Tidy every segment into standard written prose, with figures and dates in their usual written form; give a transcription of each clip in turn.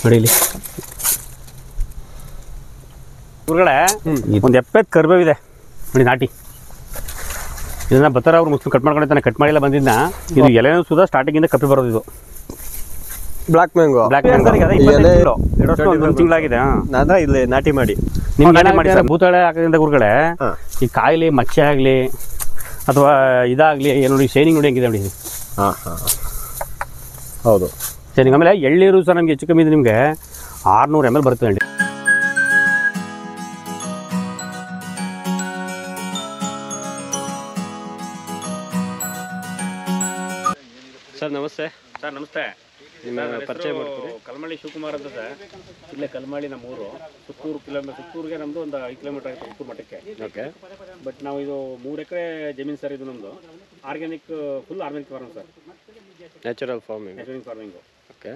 ನೋಡಿ ಇಲ್ಲಿ ಹೊರಗಡೆ ಒಂದು 70 ಕರ್ಬೇವಿದೆ ನೋಡಿ ನಾಟಿ. ಇದನ್ನ ಬತ್ತಾರ ಅವ್ರು ಮುಸ್ಲಿಂ ಕಟ್ ಮಾಡ್ಕೊಂಡಿದ್ದಾನೆ, ಕಟ್ ಮಾಡಿಲ್ಲ ಬಂದಿದ್ದ. ಇದು ಎಲೆನೂ ಸುಧಾ ಸ್ಟಾರ್ಟಿಂಗಿಂದ ಕಪ್ಪಿ ಬರೋದು. ಇದು ಬ್ಲಾಕ್ ಮ್ಯಾಂಗೋ ಒಂದು ತಿಂಗಳಾಗಿದೆ. ಅಂದ್ರೆ ಇಲ್ಲಿ ನಾಟಿ ಮಾಡಿ ನಿಮ್ಗೆ ನಾಟಿ ಮಾಡಿ ಸರ್. ಭೂತಾಳೆ ಹಾಕೋದ್ರಿಂದ ಗುರುಗಳೇ ಈ ಕಾಯಿಲೆ ಮಚ್ಚೆ ಆಗಲಿ ಅಥವಾ ಇದಾಗಲಿ ನೋಡಿ ಶೈನಿಂಗ್ ನೋಡಿ ಹೆಂಗಿದೆ ನೋಡಿ. ಹೌದು ಶೈನಿಂಗ್. ಆಮೇಲೆ ಎಳ್ನೀರು ಸರ್ ನಮ್ಗೆ ಹೆಚ್ಚು ಕಮ್ಮಿ ಇದೆ, ನಿಮಗೆ 600 ml ಬರುತ್ತೆ ಹೇಳಿ ಸರ್. ನಮಸ್ತೆ ಸರ್. ನಮಸ್ತೆ. ನಿಮ್ಮ ಪರಿಚಯ ಮಾಡ್ತೀವಿ. ಕಲ್ಮಳ್ಳಿ ಶಿವಕುಮಾರ್ ಅಂತ ಸರ್. ಇಲ್ಲೇ ಕಲ್ಮಳ್ಳಿ ನಮ್ಮೂರು. ಸುತ್ತೂರು ಕಿಲೋಮೀಟರ್, ಸುತ್ತೂರಿಗೆ ನಮ್ಮದು ಒಂದು 5 ಕಿಲೋಮೀಟರ್ ಆಗುತ್ತೆ ಸುತ್ತೂರು ಮಟ್ಟಕ್ಕೆ. ಓಕೆ. ಬಟ್ ನಾವು ಇದು 3 ಎಕರೆ ಜಮೀನು ಸರ್. ಇದು ನಮ್ಮದು organic, full organic farming sir. Natural farming. Natural farming. Okay.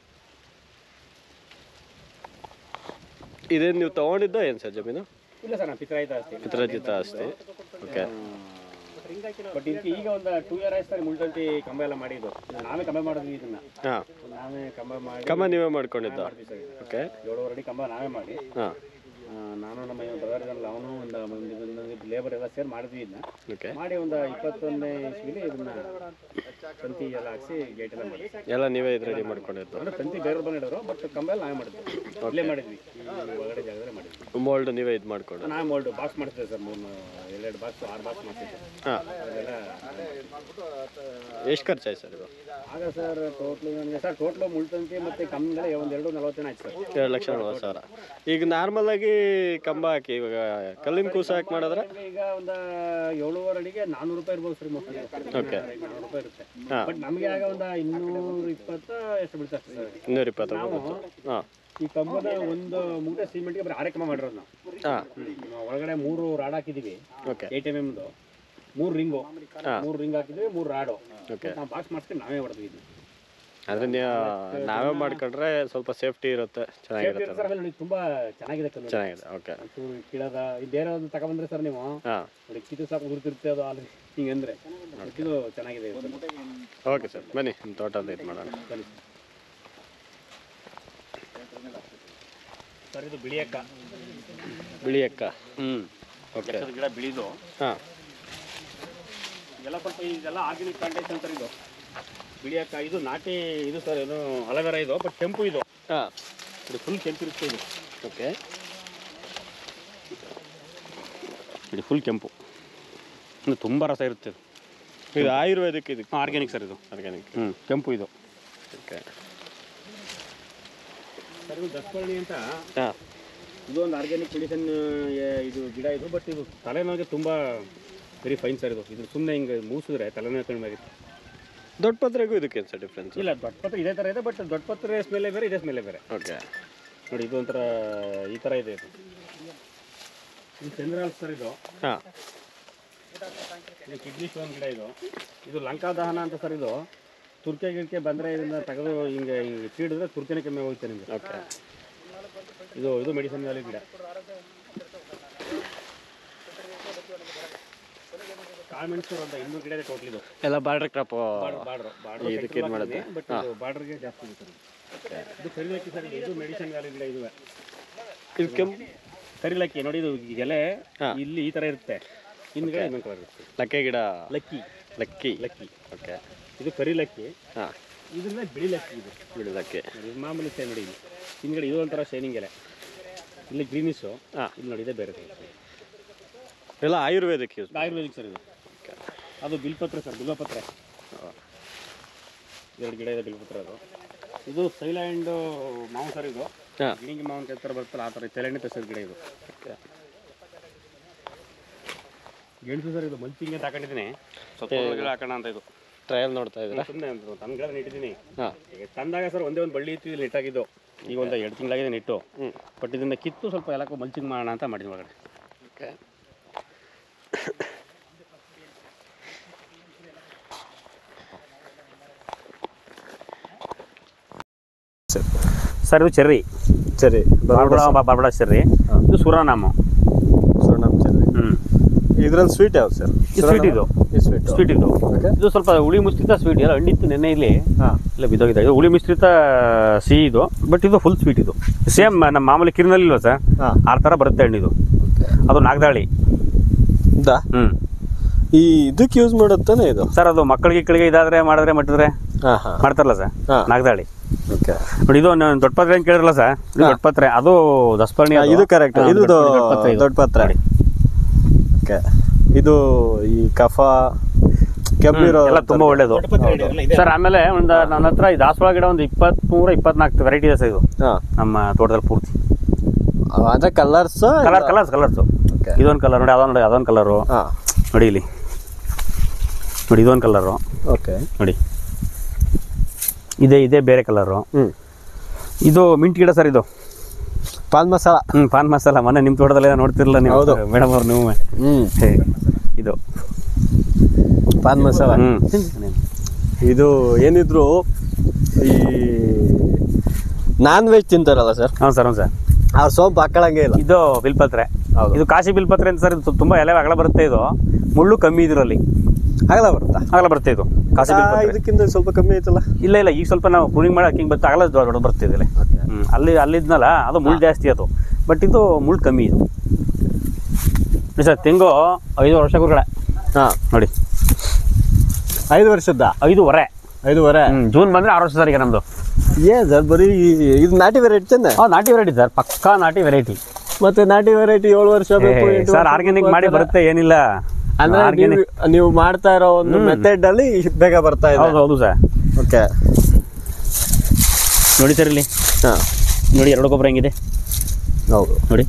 ಇದೇನು ನೀವು ತೊಗೊಂಡಿದ್ದ ಏನು ಸರ್ ಜಮೀನು? ಇಲ್ಲ ಸರ್, ನಾನು ಪಿತ್ರಾಜಿತ ಆಸ್ತಿ. ಓಕೆ. ಬಟ್ ಇದಕ್ಕೆ ಈಗ ಒಂದು 2 years ಆಯ್ತು ಸರ್. ಮುಳ್ತಂತಿ ಕಂಬ ಎಲ್ಲ ಮಾಡಿದ್ದು ನಾವೇ ಕಂಬ ಮಾಡಿದ್ವಿ. ಇದನ್ನ ನಾವೇ ಕಂಬ ಮಾಡಿ. ಕಂಬ ನೀವೇ ಮಾಡ್ಕೊಂಡಿದ್ದ? ಓಕೆ. 7 ಅಡಿ ಕಂಬ ನಾವೇ ಮಾಡಿ. ನಾನು ನಮ್ಮ ಬ್ರದರ್ ಇದ್ದಾನಲ್ಲ, ಅವನು ಒಂದು ಲೇಬರ್ ಎಲ್ಲ ಸೇರಿ ಮಾಡಿದ್ವಿ. ಇದನ್ನ ಮಾಡಿ ಒಂದು 21ನೇ ಇಸ್ವಿಲಿ ಇದನ್ನ ತಂತಿ ಎಲ್ಲ ಹಾಕ್ಸಿ ಗೇಟ್ ಎಲ್ಲ ಮಾಡಿ ಎಲ್ಲ ನೀವೇ ಇದು ರೆಡಿ ಮಾಡ್ಕೊಂಡಿದ್ದು? ಅಂದ್ರೆ ತಂತಿ ಬೇರೆ ಬಂದಿದ್ರು, ಬಟ್ ಕಂಬ ಎಲ್ಲ ನಾವೇ ಮಾಡಿದ್ವಿ. ಇಲ್ಲೇ ಮಾಡಿದ್ವಿ, ಒಳಗಡೆ ಜಾಗದಲ್ಲಿ ಮಾಡಿದ್ವಿ. ಮೋಲ್ಡ್ ನೀವೇ ಇದು ಮಾಡ್ಕೊಂಡು? ನಾವು ಮೋಲ್ಡ್ ಬಾಕ್ಸ್ ಮಾಡ್ತೇವೆ ಸರ್. 2 ಬಾಕ್ಸ್ 6 ಬಾಕ್ಸ್ ಮಾಡ್ತಿದ್ದೆ. ಎಷ್ಟು ಖರ್ಚಾಯ್ತು ಸರ್ ಇದು? ಆಗ ಸರ್ ಟೋಟ್ಲು ಮುಳ್ತಂತಿ ಮತ್ತು ಕಂಬ ಒಂದು 2,40 ಆಯ್ತು ಸರ್. 2,40,000. ಈಗ ನಾರ್ಮಲ್ ಆಗಿ ಕಂಬ ಹಾಕಿ ಇವಾಗ ಕಲ್ಲಿನ ಕೂಸ ಹಾಕಿ ಮಾಡಿದ್ರೆ ಈಗ ಒಂದು 7.5 ಅಡಿಗೆ 400 ರೂಪಾಯಿ ಇರ್ಬೋದು ಸರ್. ಓಕೆ. 400 ರೂಪಾಯಿ ಇರುತ್ತೆ. ಬಟ್ ನಮಗೆ ಆಗ ಒಂದು 220 ಎಷ್ಟು ಬೀಳುತ್ತೆ ಅಷ್ಟೇ ಸರ್. 220. ಈ ಕಂಬದ ಒಂದು ಮೂಟೆ ಸಿಮೆಂಟ್ಗೆ ಬರೀ 6 ಕಂಬ ಮಾಡಿರೋದು ನಾವು. ಒಳಗಡೆ 3 ರಾಡ್ ಹಾಕಿದೀವಿ. 8 mm 3 ರಿಂಗು, 3 ರಿಂಗ್ ಹಾಕಿದ್ವಿ, 3 ರಾಡು. ನಾವು ಬಾಕ್ಸ್ ಮಾಡ್ತೀವಿ, ನಾವೇ ಹೊಡೆದ್ವಿ. ಅದ್ರ ನಾವೇ ಮಾಡ್ಕೊಂಡ್ರೆ ಸ್ವಲ್ಪ ಸೇಫ್ಟಿ ಇರುತ್ತೆ, ಚೆನ್ನಾಗಿರುತ್ತೆ. ತುಂಬಾ ಚೆನ್ನಾಗಿದೆ ಕಲ್ಲು, ಚೆನ್ನಾಗಿದೆ. ಓಕೆ. ಕೀಳದ ಬೇರೆ ಒಂದು ತಗೊಂಡ್ಬಂದ್ರೆ ಸರ್ ನೀವು ನೋಡಿ ಕಿತ್ತು ಸಾಕು ಗುರುತಿರುತ್ತೆ ಅದು ಅಲ್ಲಿ ಹಿಂಗಂದ್ರೆ. ಇದು ಚೆನ್ನಾಗಿದೆ. ಓಕೆ ಸರ್, ಬನ್ನಿ ನಿಮ್ಮ ತೋಟದ ಇದು ಮಾಡೋಣ. ಸರ್ ಇದು ಬಿಳಿ ಅಕ್ಕ. ಓಕೆ. ಗಿಡ ಬಿಳಿದು. ಇದೆಲ್ಲ ಸ್ವಲ್ಪ ಇದೆಲ್ಲ ಆರ್ಗ್ಯಾನಿಕ್ ಪ್ಲಾಂಟೇಶನ್ ಸರ್. ಇದು ಬಿಳಿ ಅಕ್ಕ, ಇದು ನಾಟಿ ಇದು ಸರ್. ಇದು ಅಲೋವೆರಾ ಇದು, ಬಟ್ ಕೆಂಪು ಇದು. ಇದು ಫುಲ್ ಕೆಂಪು ಇರುತ್ತೆ ಇದು. ಓಕೆ. ಇದು ಫುಲ್ ಕೆಂಪು, ಇದು ತುಂಬ ರಸ ಇರುತ್ತೆ. ಇದು ಆಯುರ್ವೇದಿಕ್, ಇದು ಆರ್ಗ್ಯಾನಿಕ್ ಸರ್. ಇದು ಆರ್ಗ್ಯಾನಿಕ್. ಕೆಂಪು ಇದು. Okay sir. ಇದು ದಸಪರ್ಣಿ ಅಂತ, ಇದು ಒಂದು ಆರ್ಗ್ಯಾನಿಕ್ ಮೆಡಿಸನ್ ಇದು ಗಿಡ ಇದು. ಬಟ್ ಇದು ತಲೆನೋವಿಗೆ ತುಂಬ ವೆರಿ ಫೈನ್ ಸರ್. ಇದು ಸುಮ್ಮನೆ ಹಿಂಗೆ ಮೂಸಿದ್ರೆ ತಲೆನೋವು ಕಡಿಮೆ ಆಗುತ್ತೆ. ದೊಡ್ಡ ಪತ್ರೆಗೂ ಇದಕ್ಕೇನು ಸರ್ ಡಿಫ್ರೆನ್ಸ್? ಇಲ್ಲ, ದೊಡ್ಡ ಪತ್ರೆ ಇದೇ ಥರ ಇದೆ, ಬಟ್ ದೊಡ್ಡ ಪತ್ರೆ ಸ್ಮೆಲ್ಲೇ ಬೇರೆ, ಇದೇ ಸ್ಮೆಲ್ಲೇ ಬೇರೆ. ಓಕೆ. ನೋಡಿ ಇದು ಒಂಥರ ಈ ಥರ ಇದೆ. ಇದು ಚಂದ್ರಾಲ್ ಸರ್. ಇದು ಕಿಡ್ನಿ ಸ್ಟೋನ್ ಗಿಡ. ಇದು ಲಂಕಾ ದಹನ ಅಂತ ಸರ್. ಇದು ತುರ್ಕೆ ಗಿಡಕ್ಕೆ ಬಂದರೆ ಇದನ್ನು ತೆಗೆದು ಹಿಂಗೆ ಚೀಡಿದ್ರೆ ತುರ್ಕೆನೇ ಕಮ್ಮಿ ಹೋಗುತ್ತೆ ನಿಮಗೆ. ಓಕೆ. ಇದು ಮೆಡಿಸಿನ್ ವ್ಯಾಲ್ಯೂ ಗಿಡ. ಕಾಳುಮೆಣಸು ಅಂತ 200 ಗಿಡ ಇದೆ ಟೋಟಲ್. ಇದು ಎಲ್ಲ ಬಾರ್ಡರ್ ಕ್ರಾಪ್. ಬಾರ್ಡರ್ ಇದಕ್ಕೆ ಏನು ಮಾಡುತ್ತೆ, ಬಟ್ ಬಾರ್ಡರ್ಗೆ ಜಾಸ್ತಿ ಇದೆ ಸರ್. ಇದು ಕರಿಲಕ್ಕಿ ಸರ್. ಇದು ಮೆಡಿಸಿನ್ ವ್ಯಾಲ್ಯೂ ಗಿಡ. ಇದು ಕೆಂಪು ಕರಿಲಕ್ಕಿ ನೋಡಿ. ಇದು ಎಲೆ ಇಲ್ಲಿ ಈ ಥರ ಇರುತ್ತೆ, ಹಿಂದ್ಗಡೆ ಇನ್ನೊಂದು ಕಲರ್ ಇರುತ್ತೆ. ಲಕ್ಕೆ ಗಿಡ. ಲಕ್ಕಿ. ಓಕೆ. ಇದು ಕರಿಲಕ್ಕಿ. ಇದನ್ನ ಬಿಳಿ ಲಕ್ಕಿ. ಇದು ಬಿಳಿ ಲಕ್ಕಿ ಮಾಮೂಲಿ ಸ್ಟೈಲ್ ನೋಡಿ. ಇದು ಹಿಂದ್ಗಡೆ ಇದು ಒಂಥರ ಶೈನಿಂಗ್ ಎಲೆ, ಇಲ್ಲಿ ಗ್ರೀನಿಶು. ಇಲ್ಲಿ ನೋಡಿ ಇದೆ ಬೇರೆ ಎಲ್ಲ ಆಯುರ್ವೇದಿಕ್ ಸರ್. ಇದು ಅದು ಬಿಲ್ಪತ್ರೆ ಸರ್. ಬಿಲ್ವಪತ್ರೆ 2 ಗಿಡ ಇದೆ ಬಿಲ್ಪತ್ರೆ. ಅದು ಇದು ಥೈಲ್ಯಾಂಡ್ ಮಾವು ಸರ್. ಇದು ಗಿಣಿಗೆ ಮಾವಿನ ಕೈ ಥರ ಬರ್ತಲ್ಲ, ಆ ಥರ ಥೈಲ್ಯಾಂಡ್ ಪೆಸರ್ ಗಿಡ ಇದು. ಗೆಣಸು ಸರ್. ಇದು ಮಲ್ಚಿಂಗ್ ಅಂತ ಹಾಕೊಂಡಿದ್ದೀನಿ, ಸ್ವಲ್ಪ ಗಿಡ ಹಾಕೋಣ ಅಂತ. ಇದು ಟ್ರಯಲ್ ನೋಡ್ತಾ ಇದ್ದೀರಾ? ಸುಮ್ಮನೆ ತನ್ನ ಗಿಡ ನೆಟ್ಟಿದ್ದೀನಿ. ತಂದಾಗ ಸರ್ ಒಂದೇ ಒಂದು ಬಳ್ಳಿ ಇತ್ತು, ಇಲ್ಲಿ ನೆಟ್ಟಾಗಿದ್ದು. ಈಗ ಒಂದು 2 ತಿಂಗಳಾಗಿದೆ ನೆಟ್ಟು. ಬಟ್ ಇದನ್ನು ಕಿತ್ತು ಸ್ವಲ್ಪ ಎಲ್ಲಕ್ಕೂ ಮಲ್ಚಿಂಗ್ ಮಾಡೋಣ ಅಂತ ಮಾಡಿದ್ವಿ ಒಳಗಡೆ. ಓಕೆ. ಸರ್ ಇದು ಚೆರ್ರಿ. Barbados cherry. ಇದು ಸುರಾನಾಮ ಚೆರ್ರಿ. ಇದ್ರಲ್ಲಿ ಸ್ವೀಟ್ ಯಾವ್ದು ಸರ್? ಸ್ವೀಟ್ ಇದು ಸ್ವೀಟ್ ಇದು ಇದು ಸ್ವಲ್ಪ ಹುಳಿ ಮಿಶ್ರಿತ ಸ್ವೀಟ್ ಎಲ್ಲ ಹಣ್ಣಿತ್ತು ನೆನ್ನೆ ಇಲ್ಲಿ ಇಲ್ಲ ಬಿದ್ದೋಗಿದೆ. ಇದು ಹುಳಿ ಮಿಶ್ರಿತ ಸಿಹಿ ಇದು, ಬಟ್ ಇದು ಫುಲ್ ಸ್ವೀಟ್. ಇದು ಸೇಮ್ ನಮ್ಮ ಮಾಮೂಲಿ ಕಿರಿನಲ್ಲಿ ಇಲ್ವಾ ಸರ್, ಆ ಥರ ಬರುತ್ತೆ ಹಣ್ಣಿದು. ಅದು ನಾಗದಾಳಿ. ಈ ಇದಕ್ಕೆ ಯೂಸ್ ಮಾಡುತ್ತಾನೆ ಇದು ಸರ್. ಅದು ಮಕ್ಕಳಿಗೆ ಇದಾದ್ರೆ ಮಾಡಿದ್ರೆ ಮಟ್ಟಿದ್ರೆ ಮಾಡ್ತಾರಲ್ಲ ಸರ್, ನಾಗದಾಳಿ. ನೋಡಿ ಇದು ದೊಡ್ಡ ಪತ್ರೆ ಅಂತ ಕೇಳಿರಲ್ಲ ಸರ್, ದೊಡ್ಡ ಪತ್ರೆ ಅದು ದಸಪರ್ಣಿ. ಇದು ಕರೆಕ್ಟ್, ಇದು ದೊಡ್ಡ ಪತ್ರೆ. ಇದು ಈ ಕಫ ಕೆಮ್ಮಿರೋ ಎಲ್ಲ ತುಂಬಾ ಒಳ್ಳೇದು ಸರ್. ಆಮೇಲೆ ಒಂದು ನನ್ನ ಹತ್ರ ಈ ದಾಸವಾಳ ಗಿಡ ಒಂದು 23-24 ವೆರೈಟಿ ಇದೆ ಸರ್. ಇದು ನಮ್ಮ ತೋಟದಲ್ಲಿ ಪೂರ್ತಿ. ಅದೇ ಕಲರ್ಸ್ ಇದೊಂದು ಕಲರ್ ನೋಡಿ, ಅದೊಂದು ಕಲರು ನೋಡಿ ಇಲ್ಲಿ ನೋಡಿ, ಇದೊಂದು ಕಲರು ನೋಡಿ, ಇದೇ ಬೇರೆ ಕಲರು. ಇದು ಮಿಂಟ್ ಗಿಡ ಸರ್, ಇದು ಪಾನ್ ಮಸಾಲ. ಪಾನ್ ಮಸಾಲ ಮೊನ್ನೆ ನಿಮ್ಮ ತೋಟದಲ್ಲೇ ನೋಡ್ತಿರಲ್ಲ ನೀವು ಮೇಡಮ್ ಅವ್ರು ನೀವು. ಇದು ಪಾನ್ ಮಸಾಲ. ಇದು ಏನಿದ್ರು ಈ ನಾನ್ ವೆಜ್ ತಿಂತಾರಲ್ಲ ಸರ್? ಹೌದು ಸರ್, ಹೌದು ಸರ್. ಅವ್ರ ಸೋಂಪು ಹಾಕೊಳ್ಳಂಗೆ ಇಲ್ಲ. ಇದು ಬಿಲ್ಪತ್ರೆ, ಇದು ಕಾಶಿ ಬಿಲ್ಪತ್ರೆ ಅಂತ ಸರ್. ಇದು ತುಂಬಾ ಎಲೆ ಅಗಲ ಬರುತ್ತೆ, ಇದು ಮುಳ್ಳು ಕಮ್ಮಿ ಇದರಲ್ಲಿ. ಅಗಲ ಬರುತ್ತೆ ಇದು ಕಾಶಿ ಬಿಲ್ಪತ್ರೆ. ಇದಕ್ಕಿಂತ ಸ್ವಲ್ಪ ಕಮ್ಮಿ ಐತಲ್ಲ? ಇಲ್ಲ ಈಗ ಸ್ವಲ್ಪ ನಾವು ಪ್ರೂನಿಂಗ್ ಮಾಡಕ್ಕೆ ಹಿಂಗೆ ಬರುತ್ತೆ, ಅಗಲ ದೊಡ್ಡ ಬರುತ್ತೆ ಇದರಲ್ಲಿ. ಅಲ್ಲಿದ್ನಲ್ಲ ಅದು ಮುಳ್ಳು ಜಾಸ್ತಿ ಅದು, ಬಟ್ ಇದು ಮುಳ್ಳು ಕಮ್ಮಿ ಇದು ಸರ್. ತೆಂಗು 5 ವರ್ಷ ಗುರುಗಡೆ ನೋಡಿ, 5 ವರ್ಷದ 5.5 ಜೂನ್ ಬಂದ್ರೆ 6 ವರ್ಷ ಸರ್ ಈಗ ನಮ್ದು. ಸರ್ ಬರೀ ಇದು ನಾಟಿ ವೆರೈಟಿ ತಾನೆ? ನಾಟಿ ವೆರೈಟಿ ಸರ್, ಪಕ್ಕಾ ನಾಟಿ ವೆರೈಟಿ. ಮತ್ತೆ ನಾಟಿ ವೆರೈಟಿ 7 ವರ್ಷ ಬೇಕು ಸರ್. ಆರ್ಗ್ಯಾನಿಕ್ ಮಾಡಿ ಬರುತ್ತೆ, ಏನಿಲ್ಲ. ಅಂದ್ರೆ ನೀವು ಮಾಡ್ತಾ ಇರೋ ಒಂದು ಮೆಥಡ್ ಅಲ್ಲಿ ಬೇಗ ಬರ್ತಾ ಇದೆ. ಹೌದು ಸರ್. ಓಕೆ ನೋಡಿ ಸರ್, ಇಲ್ಲಿ ನೋಡಿ 2 ಗೊಬ್ಬರ ಹೆಂಗಿದೆ. ಹೌದು ನೋಡಿ.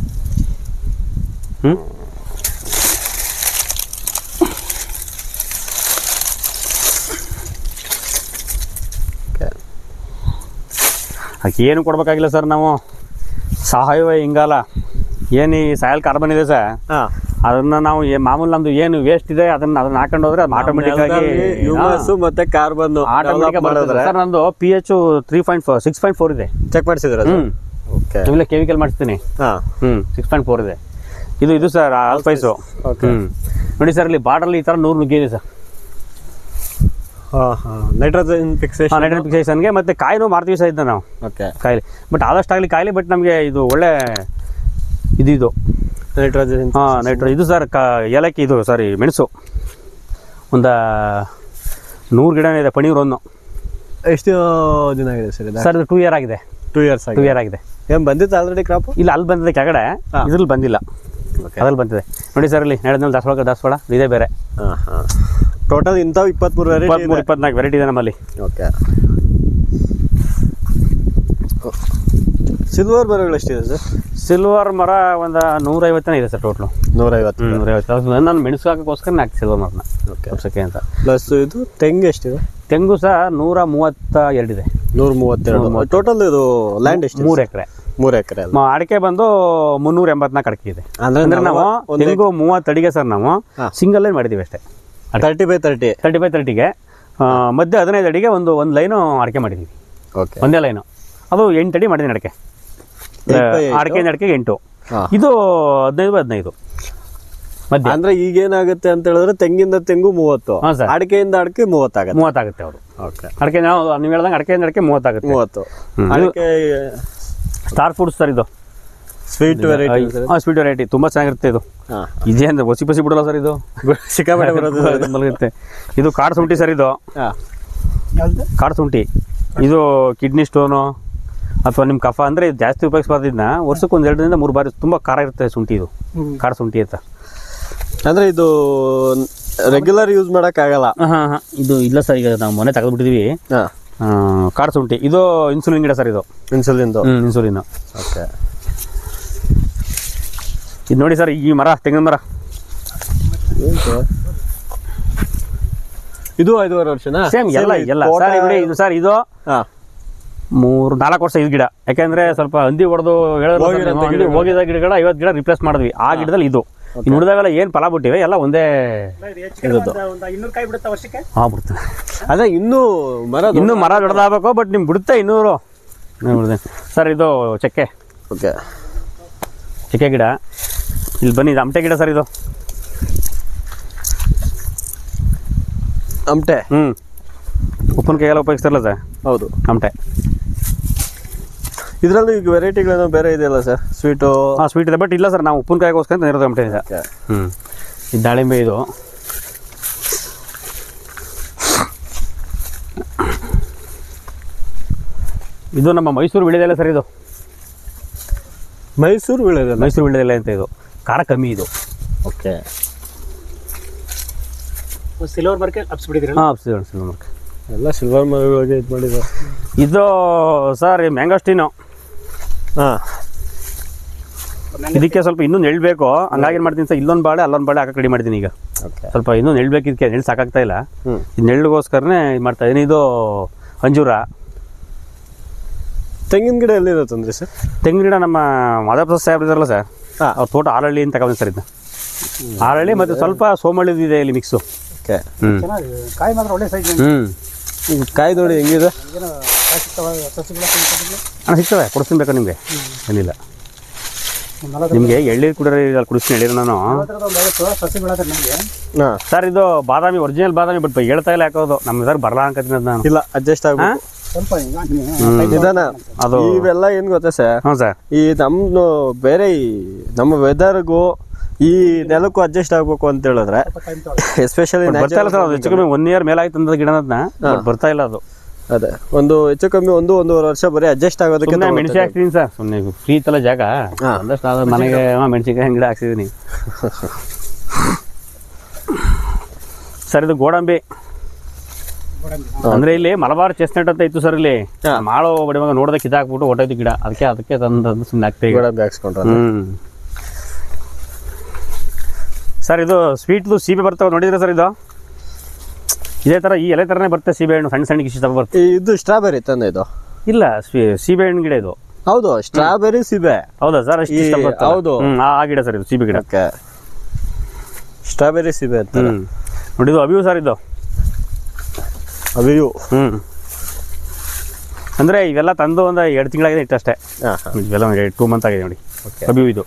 ಏನು ಕೊಡ್ಬೇಕಾಗಿಲ್ಲ ಸರ್, ನಾವು ಸಾವಯವ ಇಂಗಾಲ ಏನು ಈ ಸಾಯಲ್ ಕಾರ್ಬನ್ ಇದೆ ಸರ್, ಅದನ್ನ ನಾವು ಮಾಮೂಲಿ ನಮ್ದು ಏನು ವೇಸ್ಟ್ ಇದೆ ಅದನ್ನ ಹಾಕೊಂಡು ಹೋದ್ರೆ ಅದು ಆಟೋಮೆಟಿಕ್ ಆಗಿ ಮತ್ತೆ ಕಾರ್ಬನ್ ಸರ್. ನಂದು pH 6.4 ಇದೆ. ಚೆಕ್ ಮಾಡಿಸಿದ್ರೆ ಇಲ್ಲ ಕೆಮಿಕಲ್ ಮಾಡಿಸ್ತೀನಿ. 6.4 ಇದೆ. ಇದು ಸರ್ ಆಲ್ಸ್ಪೈಸ್. ನೋಡಿ ಸರ್, ಇಲ್ಲಿ ಬಾರ್ಡರ್ ಈ ತರ 100 ನುಗ್ಗಿದೆ ಸರ್. ನೈಟ್ರೋಜನ್ ಫಿಕ್ಸೇಷನ್ಗೆ ಮತ್ತೆ ಕಾಯಿನೂ ಮಾರ್ತೀವಿ ಸರ್ ಇದನ್ನ ನಾವು. ಕಾಯಿಲೆ ಬಟ್ ಆದಷ್ಟು ಆಗಲಿ ಕಾಯಿಲೆ, ಬಟ್ ನಮಗೆ ಇದು ಒಳ್ಳೆ ಇದು ನೈಟ್ರೋಜನ್. ಇದು ಸರ್ ಏಲಕ್ಕಿ, ಇದು ಸಾರಿ ಮೆಣಸು ಒಂದು 100 ಗಿಡನೇ ಇದೆ. ಪನೀರ್ ಒಂದು ಎಷ್ಟು ದಿನ ಆಗಿದೆ ಸರ್? ಸರ್ ಇದು 2 ಇಯರ್ ಆಗಿದೆ. 2 ಇಯರ್ ಆಗಿದೆ. ಏನು ಬಂದಿತ್ತು ಆಲ್ರೆಡಿ ಕ್ರಾಪ್? ಇಲ್ಲ, ಅಲ್ಲಿ ಬಂದಿದೆ ಕೆಳಗಡೆ, ಇದ್ರಲ್ಲಿ ಬಂದಿಲ್ಲ. ಅದ್ರಲ್ಲಿ ಬಂದಿದೆ ನೋಡಿ ಸರ್. ಇಲ್ಲಿ ನಡೆದ್ಮೇಲೆ ದಾಸವಾಳ ಇದೇ ಬೇರೆ. ಟೋಟಲ್ ಇಂಥವು 23-24 ವೆರೈಟಿ ಇದೆ ನಮ್ಮಲ್ಲಿ. ಓಕೆ. ಸಿಲ್ವರ್ ಮರಗಳು ಎಷ್ಟಿದೆ ಸರ್? ಸಿಲ್ವರ್ ಮರ ಒಂದು 150 ಇದೆ ಸರ್. ಟೋಟ್ಲು 150. ನಾನು ಮೆಣಸು ಹಾಕೋಕ್ಕೋಸ್ಕರ ಹಾಕಿ ಸಿಲ್ವರ್ ಮರನ ವರ್ಷಕ್ಕೆ ಅಂತ. ಪ್ಲಸ್ ಇದು ತೆಂಗು ಎಷ್ಟಿದೆ? ತೆಂಗು ಸಹ 132 ಇದೆ. 132. ಟೋಟಲ್ ಇದು ಲ್ಯಾಂಡ್ ಎಷ್ಟು? 3 ಎಕರೆ. 3 ಎಕರೆ. ಅಡಿಕೆ ಬಂದು 384 ಅಡಿಕೆ ಇದೆ. ಅಂದ್ರೆ ನಾವು ತೆಂಗು 30 ಅಡಿಗೆ ಸರ್ ನಾವು ಸಿಂಗಲ್ ಲೈನ್ ಮಾಡಿದ್ದೀವಿ ಅಷ್ಟೇ. 30x30ಗೆ ಮಧ್ಯೆ 15 ಅಡಿಗೆ ಒಂದು ಲೈನು ಅಡಿಕೆ ಮಾಡಿದ್ದೀವಿ. ಒಂದೇ ಲೈನು. ಅದು 8 ಅಡಿ ಮಾಡಿದ್ದೀನಿ ಅಡಿಕೆ. ಅಡಿಕೆಗೆ 8. ಇದು 15 ಮಧ್ಯೆ. ಅಂದ್ರೆ ಈಗ ಏನಾಗುತ್ತೆ ಅಂತ ಹೇಳಿದ್ರೆ ತೆಂಗಿಂದ ತೆಂಗು 30, ಅಡಿಕೆಯಿಂದ ಅಡಿಕೆ 30 ಆಗುತ್ತೆ. ಅವರು ಅಡಿಕೆ ನೀವು ಹೇಳ್ದಂಗೆ ಅಡಿಕೆಯಿಂದ ಅಡಿಕೆ 30 ಆಗುತ್ತೆ. 30 ಅಡಿಕೆ ಸ್ಟಾರ್ ಫುಡ್ಸ್ ಸರ್. ಇದು ಸ್ವೀಟ್ ವೆರೈಟಿ ತುಂಬಾ ಚೆನ್ನಾಗಿರುತ್ತೆ. ಇದೇ ಅಂದ್ರೆ ಬಸಿ ಬಿಡಲ್ಲ ಸರ್. ಇದು ಸಿಕ್ಕಾಪಟ್ಟೆ ಬರುತ್ತೆ. ಇದು ಕಾಡು ಶುಂಠಿ ಸರ್. ಇದು ಕಾಡು ಶುಂಠಿ. ಇದು ಕಿಡ್ನಿ ಸ್ಟೋನು ಅಥವಾ ನಿಮ್ಮ ಕಫ ಅಂದರೆ ಇದು ಜಾಸ್ತಿ ಉಪಯೋಗಿಸಬಾರ್ದು. ಇದನ್ನ ವರ್ಷಕ್ಕೆ 1 2 3 ಬಾರಿ. ತುಂಬ ಖಾರ ಇರುತ್ತೆ ಶುಂಠಿ. ಇದು ಕಾಡು ಶುಂಠಿ ಅಂತ. ಅಂದರೆ ಇದು ರೆಗ್ಯುಲರ್ ಯೂಸ್ ಮಾಡೋಕ್ಕಾಗಲ್ಲ. ಇದು ಇಲ್ಲ ಸರ್. ಈಗ ನಾವು ಮೊನ್ನೆ ತೆಗೆದುಬಿಟ್ಟಿದ್ದೀವಿ ಕಾಡು ಶುಂಠಿ. ಇದು ಇನ್ಸುಲಿನ್ ಗಿಡ ಸರ್. ಇದು ಇನ್ಸುಲಿನ್. ಓಕೆ. ಇದು ನೋಡಿ ಸರ್, ಈ ಮರ ತೆಂಗಿನ ಮರ. ಇದು 5.5 ವರ್ಷನಾ? ಸೇಮ್ ಎಲ್ಲ ಸರ್. ಇದು ಸರ್, ಇದು 3-4 ವರ್ಷ ಇದು ಗಿಡ. ಯಾಕೆಂದ್ರೆ ಸ್ವಲ್ಪ ಹಂದಿ ಹೊಡೆದು ಹೋಗಿದ ಗಿಡಗಳ 50 ಗಿಡ ರಿಪ್ಲೇಸ್ ಮಾಡಿದ್ವಿ. ಆ ಗಿಡದಲ್ಲಿ ಇದು ಉಳಿದಾವೆಲ್ಲ ಏನು ಫಲ ಬಿಟ್ಟಿವೆ ಎಲ್ಲ ಒಂದೇ ಇರೋದು. ಬಿಡ್ತೇನೆ. ಅದೇ ಇನ್ನೂ ಮರ ದೊಡ್ಡದಾಗಬೇಕು, ಬಟ್ ನಿಮ್ಗೆ ಬಿಡುತ್ತೆ 200 ಸರ್. ಇದು ಚಕ್ಕೆ. ಓಕೆ. ಚಕ್ಕೆ ಗಿಡ. ಇಲ್ಲಿ ಬನ್ನಿ, ಇದು ಅಮಟೆ ಗಿಡ ಸರ್. ಇದು ಅಮಟೆ. ಉಪ್ಪಿನಕಾಯಿಗೆಲ್ಲ ಉಪಯೋಗಿಸ್ತಾರಲ್ಲ ಸರ್, ಹೌದು ಅಮಟೆ. ಇದರಲ್ಲೂ ಈಗ ವೆರೈಟಿಗಳೇನೋ ಬೇರೆ ಇದೆಯಲ್ಲ ಸರ್, ಸ್ವೀಟು? ಹಾಂ, ಸ್ವೀಟ್ ಇದೆ, ಬಟ್ ಇಲ್ಲ ಸರ್, ನಾವು ಉಪ್ಪಿನಕಾಯಿಗೋಸ್ಕರ ತಂದಿರೋದು ಅಮಟೆ ಇದೆ. ಇದು ದಾಳಿಂಬೆ. ಇದು ಇದು ನಮ್ಮ ಮೈಸೂರು ವಿಳ್ಯದೆಲೆ ಸರ್. ಇದು ಮೈಸೂರು ವಿಳ್ಯದೆಲೆ. ಮೈಸೂರು ವಿಳ್ಯದೆಲೆ ಅಂತ. ಇದು ಖಾರ ಕಮ್ಮಿ. ಇದು ಓಕೆ. ಸಿಲ್ವರ್ ಮಾರ್ಕೆ ಅಪ್ಸ್ಬಿಟ್ಟಿದ್ದೀರಿ? ಹಾಂ, ಸಿಲ್ವರ್ ಮಾರ್ಕೆ ಎಲ್ಲ ಸಿಲ್ವರ್ ಮಾರ್ಕೆ ಇದು ಮಾಡಿದ್ದಾರೆ. ಇದು ಸರ್ ಮ್ಯಾಂಗೋಸ್ಟಿನು. ಹಾಂ, ಇದಕ್ಕೆ ಸ್ವಲ್ಪ ಇನ್ನೂ ನೆಳ್ಬೇಕು. ಹಂಗಾಗಿ ಏನು ಮಾಡ್ತೀನಿ ಸರ್, ಇಲ್ಲೊಂದು ಬಾಳೆ ಅಲ್ಲೊಂದು ಬಾಳೆ ಹಾಕಕ್ಕೆ ರೆಡಿ ಮಾಡ್ತೀನಿ ಈಗ. ಓಕೆ. ಸ್ವಲ್ಪ ಇನ್ನೂ ನೆಳ್ಬೇಕು. ಇದಕ್ಕೆ ನೆಳ್ಳು ಸಾಕಾಗ್ತಾ ಇಲ್ಲ. ಇದು ನೆಳ್ಳಿಗೋಸ್ಕರನೇ ಇದು ಮಾಡ್ತಾ ಇದ್ದೀನಿ. ಇದು ಅಂಜೂರ. ತೆಂಗಿನ ಗಿಡ ಎಲ್ಲಿದೆ ತಂದ್ರಿ ಸರ್? ತೆಂಗಿನ ಗಿಡ ನಮ್ಮ ಮಾಧವ ಸಾಹೇಬ್ರು ಇದಾರಲ್ಲ ಸರ್, ಅವ್ರ ತೋಟ ಆರಳ್ಳಿ ಅಂತ ತಗೊಂಡು ಸರ್. ಇದು ಆರಳ್ಳಿ ಮತ್ತು ಸ್ವಲ್ಪ ಸೋಮಳ್ಳಿದು ಇದೆ ಇಲ್ಲಿ ಮಿಕ್ಸು. ಓಕೆ. ಚೆನ್ನಾಗಿದೆ, ಕಾಯಿ ಮಾತ್ರ ಒಳ್ಳೆ ಸೈಜ್. ಈಗ ಕಾಯಿ ನೋಡಿ ಹೆಂಗಿದೆ? ಅಣ್ಣ ಸಿಗ್ತವೆ, ಕೊಡಿಸ್ತೀನಿ ಬೇಕಾ ನಿಮಗೆ? ಏನಿಲ್ಲ, ನಿಮಗೆ ಎಳ್ಳೀರು ಕುಡಿಯೋದು ಕುಡಿಸ್ತೀನಿ. ಎಳ್ಳೀರು ನಾನು ಹಾಂ ಸರ್. ಇದು ಬಾದಾಮಿ, ಒರಿಜಿನಲ್ ಬಾದಾಮಿ. ಬಟ್ ಹೇಳ್ತಾ ಇಲ್ಲ ಯಾಕೋದು ನಮ್ಮ ಇದಾಗ ಬರಲ್ಲ ಅನ್ಕೋತೀನಿ ಅದು ನಾನು. ಇಲ್ಲ, ಅಡ್ಜಸ್ಟ್ ಆಗ್ಬೇಕು ಸ್ವಲ್ಪ ನಿಧಾನ. ಅದು ಇವೆಲ್ಲ ಏನು ಗೊತ್ತಾ ಸರ್, ಹ್ಞೂ ಸರ್, ಈ ನಮ್ಮ ಬೇರೆ ನಮ್ಮ ವೆದರ್ಗೂ ಈ ನೆಲಕ್ಕೂ ಅಡ್ಜಸ್ಟ್ ಆಗ್ಬೇಕು ಅಂತ ಹೇಳಿದ್ರೆ ಎಸ್ಪೆಷಲಿ ಬರ್ತಾ ಇಲ್ಲ ಸರ್. ಅದು ಹೆಚ್ಚು ಕಮ್ಮಿ 1 ಇಯರ್ ಮೇಲೆ ಆಯ್ತು ಅಂತ ಗಿಡನ ಬರ್ತಾ ಇಲ್ಲ ಅದು. ಅದೇ ಒಂದು ಹೆಚ್ಚು ಕಮ್ಮಿ 1-1.5 ವರ್ಷ ಬರೀ ಅಡ್ಜಸ್ಟ್ ಆಗೋದಕ್ಕೆ ಮೆಣಸಿ ಹಾಕ್ತೀನಿ ಸರ್. ಸುಮ್ಮನೆ ಫ್ರೀ ಇತ್ತಲ್ಲ ಜಾಗ, ಒಂದಷ್ಟು ಆದ ಮನೆಗೆ ಮೆಣಸಿನ್ಕಾಯಿ ಗಿಡ ಹಾಕ್ಸಿದ್ದೀನಿ ಸರ್. ಇದು ಗೋಡಂಬಿ ಅಂದ್ರೆ ಇಲ್ಲಿ ಮಲಬಾರ್ ಚೆಸ್ನಟ್ ಅಂತ ಇತ್ತು ಸರ್. ಇಲ್ಲಿ ಮಾಡೋ ಬಡಿವಾಗ ನೋಡೋದಕ್ಕೆ ಇದಾಕ್ಬಿಟ್ಟು ಹೊಟ್ಟೈದು ಗಿಡ, ಅದಕ್ಕೆ ತಂದು ಸುಮ್ಮನೆ ಹಾಕ್ತೀವಿ. ಗೋಡಂಬಿ ಹಾಕ್ಸ್ಕೊಂಡ್ರೆ ಸರ್. ಇದು ಸ್ವೀಟ್ದು ಸೀಬೆ ಬರ್ತಾವೆ ನೋಡಿದ್ರೆ ಸರ್. ಇದು ಇದೇ ಥರ ಈ ಎಲೆ ಥರನೇ ಬರುತ್ತೆ ಸೀಬೆ ಹಣ್ಣು, ಸಣ್ಣ ಸಣ್ಣ ಕಿಶಿ ಬರುತ್ತೆ. ಇದು ಸ್ಟ್ರಾಬೆರಿ ತಾನೆ? ಇದು ಇಲ್ಲ, ಸೀಬೆ ಹಣ್ಣು ಗಿಡ ಇದು. ಹೌದು, ಸ್ಟ್ರಾಬೆರಿ ಸೀಬೆ. ಹೌದಾ ಸರ್? ಹೌದು, ಆ ಗಿಡ ಸರ್ ಇದು, ಸೀಬೆ ಗಿಡ. ಸ್ಟ್ರಾಬೆರಿ ಸೀಬೆ ಅಂತ ನೋಡಿ. ಇದು ಅವಿಯು ಸರ್. ಇದು ಅವಿಯು. ಅಂದರೆ ಇವೆಲ್ಲ ತಂದು ಒಂದು 2 ತಿಂಗಳಾಗಿದೆ ಇಟ್ಟಷ್ಟೇ. ಇವೆಲ್ಲ 2 ಮಂತ್ ಆಗಿದೆ ನೋಡಿ. ಅವಿಯು ಇದು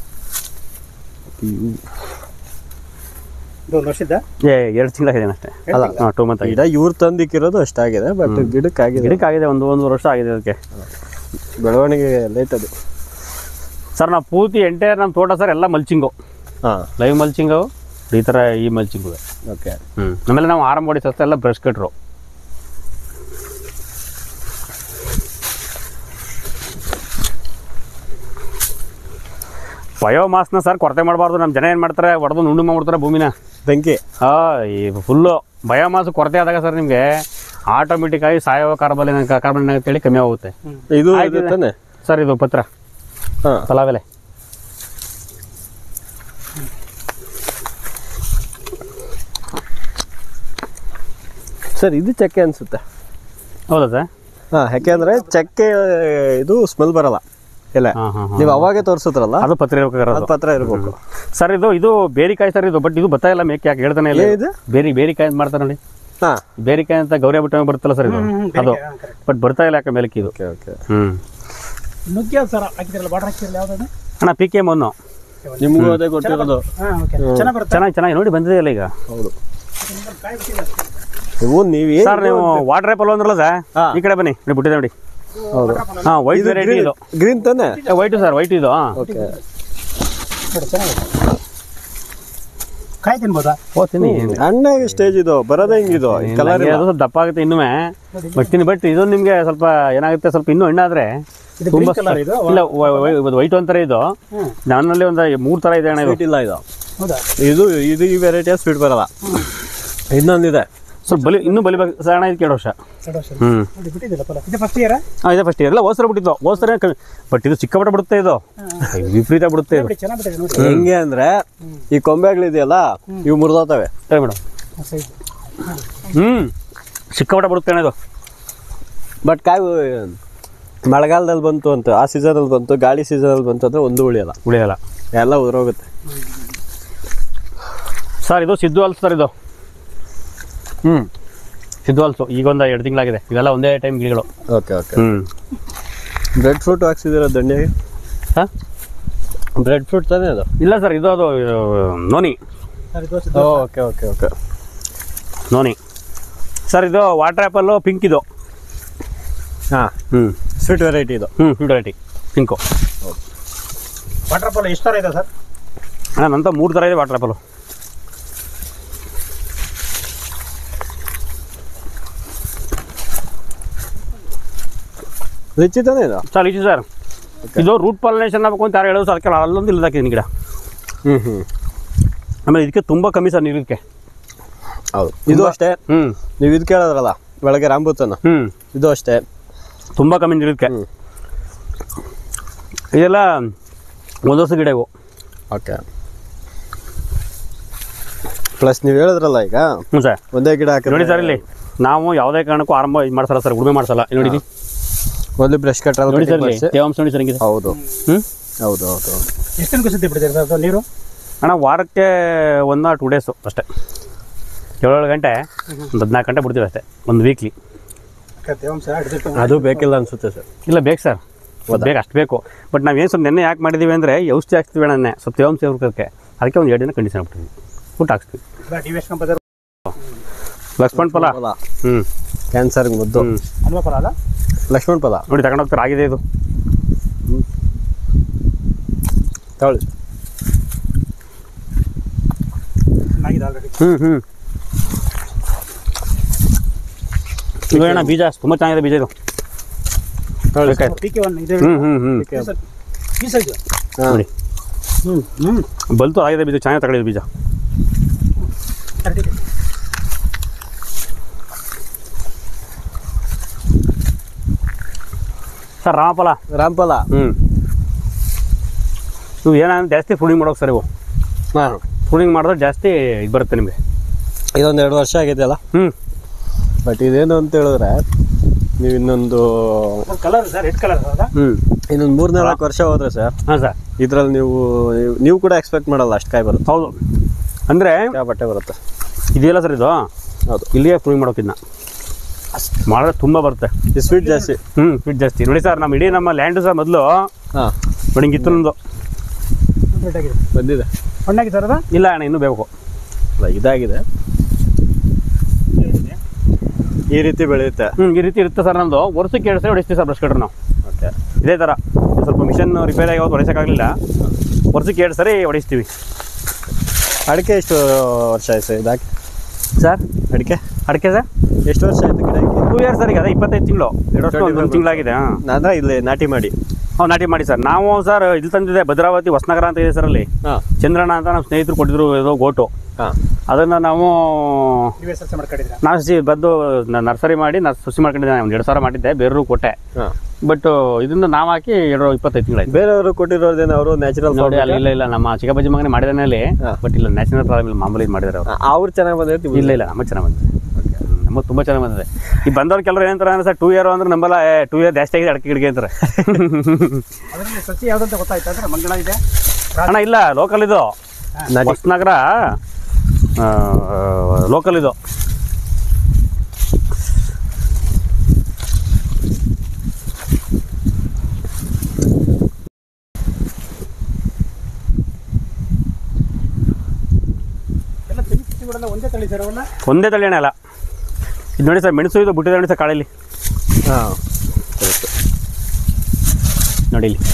2 ತಿಂಗಳಾಗಿದೆ ಅಷ್ಟೇ. ಅಲ್ಲ, 2 ಮಂತ್ ಆಗಿದೆ. ಇವ್ರು ತಂದಿಕ್ಕಿರೋದು ಅಷ್ಟಾಗಿದೆ, ಬಟ್ ಗಿಡಕ್ಕಾಗಿದೆ 1 ವರ್ಷ ಆಗಿದೆ ಅದಕ್ಕೆ. ಬೆಳವಣಿಗೆ ಲೇಟ್ ಅದು ಸರ್. ನಾವು ಪೂರ್ತಿ ಎಂಟೈರ್ ನಮ್ಮ ತೋಟ ಸರ್ ಎಲ್ಲ ಮಲ್ಚಿಂಗು. ಲೈವ್ ಮಲ್ಚಿಂಗು ಈ ಥರ. ಈ ಮಲ್ಚಿಂಗು ಓಕೆ. ಆಮೇಲೆ ನಾವು ಆರಂಭ ಮಾಡಿ ಸಸ್ತ ಎಲ್ಲ ಬ್ರಷ್ ಕಟ್ರು. ಬಯೋಮಾಸ್ನ ಸರ್ ಕೊರತೆ ಮಾಡಬಾರ್ದು. ನಮ್ಮ ಜನ ಏನು ಮಾಡ್ತಾರೆ, ಹೊಡೆದು ನುಣ್ಣು ಮಾಡ್ಬಿಡ್ತಾರೆ ಭೂಮಿನ. ಬೆಂಕಿ. ಈ ಫುಲ್ಲು ಬಯೋಮಾಸ್ ಕೊರತೆ ಆದಾಗ ಸರ್ ನಿಮಗೆ ಆಟೋಮೆಟಿಕ್ ಆಗಿ ಸಾವಯವ ಕಾರ್ಬನ್ ಅಂತೇಳಿ ಕಮ್ಮಿ ಆಗುತ್ತೆ. ಇದು ತಾನೆ ಸರ್? ಇದು ಪತ್ರ ಪಲಾವೆಲೆ. ಸರ್ ಇದು ಚಕ್ಕೆ ಅನ್ಸುತ್ತೆ. ಹೌದಾ ಸರ್? ಯಾಕೆಂದ್ರೆ ಚಕ್ಕೆ ಇದು ಸ್ಮೆಲ್ ಬರಲ್ಲ. ಇಲ್ಲ, ನೀವು ಅವಾಗೆ ತೋರಿಸಿದ್ರಲ್ಲ, ಅದು ಪತ್ರ ಇರ್ಬೇಕು. ಪತ್ರ ಇರಬೇಕು ಸರ್. ಇದು ಬೇರಿಕಾಯಿ ಸರ್. ಇದು ಬಟ್ ಇದು ಬರ್ತಾ ಇಲ್ಲ ಮೇಕೆ. ಯಾಕೆ ಹೇಳ್ತಾನೆ ಇಲ್ಲ. ಇದು ಬೇರಿಕಾಯಿ ಅಂತ ಮಾಡ್ತಾರೆ ನೋಡಿ. ಬೇರಿಕಾಯಿ ಅಂತ ಗೌರಿ ಹಬ್ಬ ಬರ್ತಲ್ಲ ಸರ್ ಇದು, ಅದು. ಬಟ್ ಬರ್ತಾ ಇಲ್ಲ ಯಾಕೆ ಮೇಲಕ್ಕೆ ಇದು. ನುಗ್ಗೆ ಸರ್ ಹಾಕಿದ್ರಲ್ಲ, ಬಾರ್ಡರ್ ಹಾಕಿದ್ರಲ್ಲ, ಯಾವ್ದು ಅಣ್ಣ? PKM ನಿಮಗೂ ಅದೇ ಕೊಟ್ಟಿರೋದು. ಚೆನ್ನಾಗಿ ನೋಡಿ ಬಂದಿದೆ ಅಲ್ಲ ಈಗ. ಹೌದು. ನೀವು ಸರ್ ನೀವು ವಾಟರ್ ಆ್ಯಪಲ್ ಅಂದ್ರಲ್ಲ ಸರ್, ಈ ಕಡೆ ಬನ್ನಿ. ನೀವು ಬಿಟ್ಟಿದೆ ನೋಡಿ. ಹೌದು. ವೈಟ್ ವೆರೈಟಿ ಇದು. ಗ್ರೀನ್ ತಾನೆ? ವೈಟು ಸರ್, ವೈಟ್ ಇದು. ಕಾಯಿ ತಿನ್ಬೋದಾ? ತಿನ್ನಿ. ಹಣ್ಣೆ ಸ್ಟೇಜ್ ಇದು ಬರೋದೇ ಹಿಂಗಿದು. ಕಲರ್ ಸ್ವಲ್ಪ ದಪ್ಪ ಆಗುತ್ತೆ ಇನ್ನೂ ಬರ್ತೀನಿ. ಬಟ್ ಇದು ನಿಮಗೆ ಸ್ವಲ್ಪ ಏನಾಗುತ್ತೆ, ಸ್ವಲ್ಪ ಇನ್ನೂ ಹಣ್ಣಾದ್ರೆ ತುಂಬಾ ಇಲ್ಲ. ವೈಟ್ ಒಂಥರ ಇದು. ನನ್ನಲ್ಲಿ ಒಂದು 3 ಥರ ಇದೆ ಅಣ್ಣ. ಇಲ್ಲ ಇದು ಈ ವೆರೈಟಿ ಸ್ವೀಟ್ ಬರಲ್ಲ. ಇನ್ನೊಂದಿದೆ ಸ್ವಲ್ಪ ಇನ್ನೂ ಬಲಿಬೇಕು ಸರ್ ಅಣ್ಣ. ಇದು 2 ವರ್ಷ. ಇದೆ ಫಸ್ಟ್ ಇಯರ್. ಇದೆ ಫಸ್ಟ್ ಇಯರ್. ಎಲ್ಲ ಹೋಸರ ಬಿಟ್ಟಿದ್ದು, ಹೋಸರ ಕಮ್ಮಿ. ಬಟ್ ಇದು ಚಿಕ್ಕಪಟ್ಟ ಬಿಡುತ್ತೆ. ಇದು ವಿಪರೀತ ಬಿಡುತ್ತೆ. ಇದು ಹೆಂಗೆ ಅಂದ್ರೆ ಈ ಕೊಂಬೆಗಳಿದೆಯಲ್ಲ, ಇವು ಮುರಿದೋತವೆ ಮೇಡಮ್. ಚಿಕ್ಕಪಟ್ಟ ಬಿಡುತ್ತೆ ಅಣ್ಣ ಇದು. ಬಟ್ ಕಾಯಿ ಮಳೆಗಾಲದಲ್ಲಿ ಬಂತು ಅಂತ, ಆ ಸೀಸನಲ್ಲಿ ಬಂತು, ಗಾಳಿ ಸೀಸನಲ್ಲಿ ಬಂತು ಅಂದರೆ ಒಂದು ಉಳಿಯಲ್ಲ, ಎಲ್ಲ ಉದುರೋಗುತ್ತೆ ಸರ್. ಇದು ಸಿದ್ದು ಹಲ್ಸು ಸರ್. ಇದು ಸಿದ್ದು ಹಲ್ಸು. ಈಗ ಒಂದು 2 ತಿಂಗಳಾಗಿದೆ. ಇವೆಲ್ಲ ಒಂದೇ ಟೈಮ್ ಗಿಡಗಳು. ಓಕೆ. ಬ್ರೆಡ್ ಫ್ರೂಟ್ ಹಾಕ್ಸಿದ್ದೀರ ದಂಡೆಗೆ? ಹಾಂ, ಬ್ರೆಡ್ ಫ್ರೂಟ್ ತಾನೇ ಅದು? ಇಲ್ಲ ಸರ್, ಇದು ಅದು ನೋನಿ. ಓಕೆ. ನೋನಿ ಸರ್ ಇದು ವಾಟರ್ ಆ್ಯಪಲ್ಲು ಪಿಂಕ್ ಇದು. ಹಾಂ ಸ್ವೀಟ್ ವೆರೈಟಿ ಇದು. Sweet variety pink. Water apple ಎಷ್ಟು ಥರ ಇದೆ ಸರ್? ನಂತ 3 ಥರ ಇದೆ ವಾಟರ್ ಆ್ಯಪಲ್ಲು. ರಿಚ್ ಇದ್ದಾನೆ ಇದು ಸರ್ ಇದು ಸರ್ ಇದು ರೂಟ್ ಪಾಲಿನೇಷನ್ ಆಗಬೇಕು ಅಂತ ಯಾರು ಹೇಳೋದು ಸರ್, ಅದಕ್ಕೆ ಅಲ್ಲೊಂದು ಇಲ್ಲದಾಕಿದ್ದೀನಿ ಗಿಡ. ಆಮೇಲೆ ಇದಕ್ಕೆ ತುಂಬ ಕಮ್ಮಿ ಸರ್ ನೀರಿದಕ್ಕೆ. ಹೌದು ಇದು ಅಷ್ಟೇ. ನೀವು ಇದು ಕೇಳಿದ್ರಲ್ಲ ಬೆಳಗ್ಗೆ ರಾಂಬೂತನ, ಇದು ಅಷ್ಟೇ ತುಂಬ ಕಮ್ಮಿ ನೀರಿದಕ್ಕೆ. ಇದೆಲ್ಲ ಒಂದು ವರ್ಷ ಗಿಡ ಇವು. ಓಕೆ. ಪ್ಲಸ್ ನೀವು ಹೇಳಿದ್ರಲ್ಲ ಈಗ ಸರ್ ಒಂದೇ ಗಿಡ ಹಾಕಿ ನೋಡಿ ಸರ್, ಇಲ್ಲಿ ನಾವು ಯಾವುದೇ ಕಾರಣಕ್ಕೂ ಆರಂಭ ಇದು ಮಾಡ್ಸಲ್ಲ ಸರ್, ಉಳುಮೆ ಮಾಡ್ಸಲ್ಲ. ನೋಡಿ ಮೊದಲು ಬ್ರಷ್ ಕಟ್ ನೋಡಿ ಸರ್, ಇಲ್ಲಿ ತೇವಾಂಶ ನೋಡಿ ಸರ್ ಹಿಂಗಿದೆ. ಹೌದು ಹೌದು ಹೌದು. ಎಷ್ಟು ದಿನಕ್ಕೆ ಸುತ್ತಿ ಬಿಡ್ತೀರಿ ಸರ್ ನೀರು? ಅಣ್ಣ ವಾರಕ್ಕೆ 1 or 2 days ಅಷ್ಟೇ. 7 ಗಂಟೆ ಒಂದು 14 ಗಂಟೆ ಬಿಡ್ತೀವಿ ಅಷ್ಟೇ, ಒಂದು ವೀಕ್ಲಿ. ತೇವಾಂಶ ಅದು ಬೇಕಿಲ್ಲ ಅನ್ಸುತ್ತೆ ಸರ್. ಇಲ್ಲ ಬೇಕು ಸರ್, ಬೇಕು ಅಷ್ಟು ಬೇಕು. ಬಟ್ ನಾವೇನು ಸ್ವಲ್ಪ ನೆನ್ನೆ ಯಾಕೆ ಮಾಡಿದ್ದೀವಿ ಅಂದರೆ ಔಷಧಿ ಹಾಕ್ತೀವಿ ನೆನ್ನೆ ಸ್ವಲ್ಪ ತೇವಾಂಶ ಇರೋದಕ್ಕೆ, ಅದಕ್ಕೆ ಒಂದು 2 ದಿನ ಕಂಡೀಷನ್ ಆಗ್ಬಿಟ್ಟಿದ್ವಿ, ಫುಡ್ ಹಾಕ್ಸ್ತೀವಿ. ಲಕ್ಷ್ಮಣ್ ಫಲ ಕ್ಯಾನ್ಸರ್ಗೆ ಮುದ್ದು. ಅಲ್ವಾ ಫಲ ಅಲ್ಲ? ಲಕ್ಷ್ಮಣ್ ಫಲ ನೋಡಿ ತಗೊಂಡೋಗ್ತಾರೆ, ಆಗಿದೆ ಇದು. ತಗೊಳ್ಳಿ. ಇದು ಅಣ್ಣ ಬೀಜ ತುಂಬ ಚೆನ್ನಾಗಿದೆ ಬೀಜ ಇದು. ನೋಡಿ ಬಲ್ತು ಆಗಿದೆ ಬೀಜ, ಚೆನ್ನಾಗಿ ತಗೊಂಡಿದ್ದು ಬೀಜ. ಸರ್ ರಾಮಫಲ ಇವು ಏನಂದ್ರೆ ಜಾಸ್ತಿ ಫ್ರೂಟಿಂಗ್ ಮಾಡೋಕೆ ಸರ್. ಇವು ಫ್ರೂಟಿಂಗ್ ಮಾಡಿದ್ರೆ ಜಾಸ್ತಿ ಇದು ಬರುತ್ತೆ ನಿಮಗೆ. ಇದೊಂದು 2 ವರ್ಷ ಆಗಿದೆಯಲ್ಲ. ಬಟ್ ಇದೇನು ಅಂತ ಹೇಳಿದ್ರೆ ನೀವು ಇನ್ನೊಂದು ಕಲರ್ ಸರ್, ರೆಡ್ ಕಲರ್ ಇನ್ನೊಂದು 3-4 ವರ್ಷ ಹೋದ್ರೆ ಸರ್, ಹಾಂ ಸರ್, ಇದ್ರಲ್ಲಿ ನೀವು ಕೂಡ ಎಕ್ಸ್ಪೆಕ್ಟ್ ಮಾಡಲ್ಲ ಅಷ್ಟು ಕಾಯಿ ಬರುತ್ತೆ. ಹೌದು, ಅಂದರೆ ಬಟ್ಟೆ ಬರುತ್ತೆ. ಇದೆಯಲ್ಲ ಸರ್ ಇದು. ಹೌದು, ಇಲ್ಲಿಗೆ ಫ್ರೂಟಿಂಗ್ ಮಾಡೋಕ್ಕಿನ್ನ ಮಾಡಿದ್ರೆ ತುಂಬ ಬರುತ್ತೆ. ಸ್ವೀಟ್ ಜಾಸ್ತಿ. ಸ್ವೀಟ್ ಜಾಸ್ತಿ. ನೋಡಿ ಸರ್, ನಮ್ಮ ಇಡೀ ನಮ್ಮ ಲ್ಯಾಂಡು ಸರ್ ಮೊದಲು ನೋಡಿ ಹಿಂಗಿತ್ತು ನಮ್ಮದು. ಬಂದಿದೆ ಹಣ್ಣಾಗಿ ಸರ್ ಅದ? ಇಲ್ಲ ಅಣ್ಣ, ಇನ್ನೂ ಬೇಕು. ಅಲ್ಲ ಇದಾಗಿದೆ, ಈ ರೀತಿ ಬೆಳೆಯುತ್ತೆ. ಈ ರೀತಿ ಇರುತ್ತೆ ಸರ್. ನಮ್ಮದು ವರ್ಷಕ್ಕೆ 2 ಸರಿ ಹೊಡಿಸ್ತೀವಿ ಸರ್ ಬ್ರಷ್ ಕಟ್ರ್ ನಾವು. ಓಕೆ. ಇದೇ ಥರ ಸ್ವಲ್ಪ ಮಿಷನ್ ರಿಪೇರ್ ಆಗಿ ಹೊಡಿಸೋಕ್ಕಾಗಲಿಲ್ಲ, ವರ್ಷಕ್ಕೆ 2 ಸರಿ ಹೊಡಿಸ್ತೀವಿ. ಅಡಿಕೆ ಎಷ್ಟು ವರ್ಷ ಆಯ್ತು ಸರ್ ಇದಾಕಿ ಸರ್? ಅಡಿಕೆ ಸರ್ ಎಷ್ಟು ವರ್ಷ ಆಯ್ತು ಗಿಡ ಹಾಕಿ? 2 years ಸರ್. ಈಗ ಅದೇ 25 ತಿಂಗಳು, 2 ವರ್ಷ 1 ತಿಂಗಳಾಗಿದೆ. ಅಂದರೆ ಇಲ್ಲಿ ನಾಟಿ ಮಾಡಿ. ನಾಟಿ ಮಾಡಿ ಸರ್. ನಾವು ಸರ್ ಇಲ್ಲಿ ತಂದಿದೆ ಭದ್ರಾವತಿ ಹೊಸನಗರ ಅಂತ ಇದೆ ಸರ್, ಅಲ್ಲಿ ಚಂದ್ರಣ್ಣ ಅಂತ ನಮ್ಮ ಸ್ನೇಹಿತರು ಕೊಟ್ಟಿದ್ರು ಏನೋ ಗೋಟು. ಅದನ್ನು ನಾವು ಬಂದು ನರ್ಸರಿ ಮಾಡಿ ಸಸಿ ಮಾಡ್ಕೊಂಡಿದ್ದೆ. ಒಂದು 2 ಸಾವಿರ ಮಾಡಿದ್ದೆ, ಬೇರೆಯವ್ರು ಕೊಟ್ಟೆ. ಬಟ್ ಇದನ್ನು ನಾವು ಹಾಕಿ 25 ತಿಂಗಳಾಯ್ತು. ಬೇರೆಯವರು ಕೊಟ್ಟಿರೋದೇನು ಅವರು ನ್ಯಾಚುರಲ್ ನೋಡಿ? ಇಲ್ಲ ನಮ್ಮ ಚಿಕ್ಕಬಜ್ಜಿ ಮಗನೇ ಮಾಡಿದಾನೆ ಅಲ್ಲಿ. ಬಟ್ ಇಲ್ಲ, ನ್ಯಾಚುರಲ್ ಪ್ರಾಬ್ಲಮ್ ಮಾಮೂಲಿ ಮಾಡಿದಾರೆ ಅವರು. ಅವ್ರು ಚೆನ್ನಾಗಿ ಬಂದೈತಿ. ಇಲ್ಲ ನಮ್ಮ ಚೆನ್ನಾಗಿ ಬಂದಿದೆ, ನಮಗೆ ತುಂಬ ಚೆನ್ನಾಗಿ ಬಂದಿದೆ. ಈ ಬಂದವ್ರು ಕೆಲವರು ಏನಂತಾರೆ ಅಂದ್ರೆ ಸರ್ 2 year ಅಂದ್ರೆ ನಂಬಲ್ಲ, 2 year ಜಾಸ್ತಿ ಆಗಿದೆ ಅಡಿಕೆ ಗಿಡಕ್ಕೆ ಅಂತಾರೆ. ಸಸಿ ಯಾವ್ದಂತ ಗೊತ್ತಾಯ್ತು ಅಂದ್ರೆ ಮಂಗಳ ಇದೆ ಅಣ್ಣ. ಇಲ್ಲ, ಲೋಕಲ್ ಇದು, ಹೊಸನಗರ ಲೋಕಲ್ ಇದು. ಒಂದೇ ತಳಿ ಅಣ್ಣ ಎಲ್ಲ. ಇದು ನೋಡಿ ಸರ್, ಮೆಣಸು ಇದು ಬಿಟ್ಟಿದೆ ನೋಡಿ ಸರ್ ಕಾಳಲ್ಲಿ. ನೋಡಿ ಇಲ್ಲಿ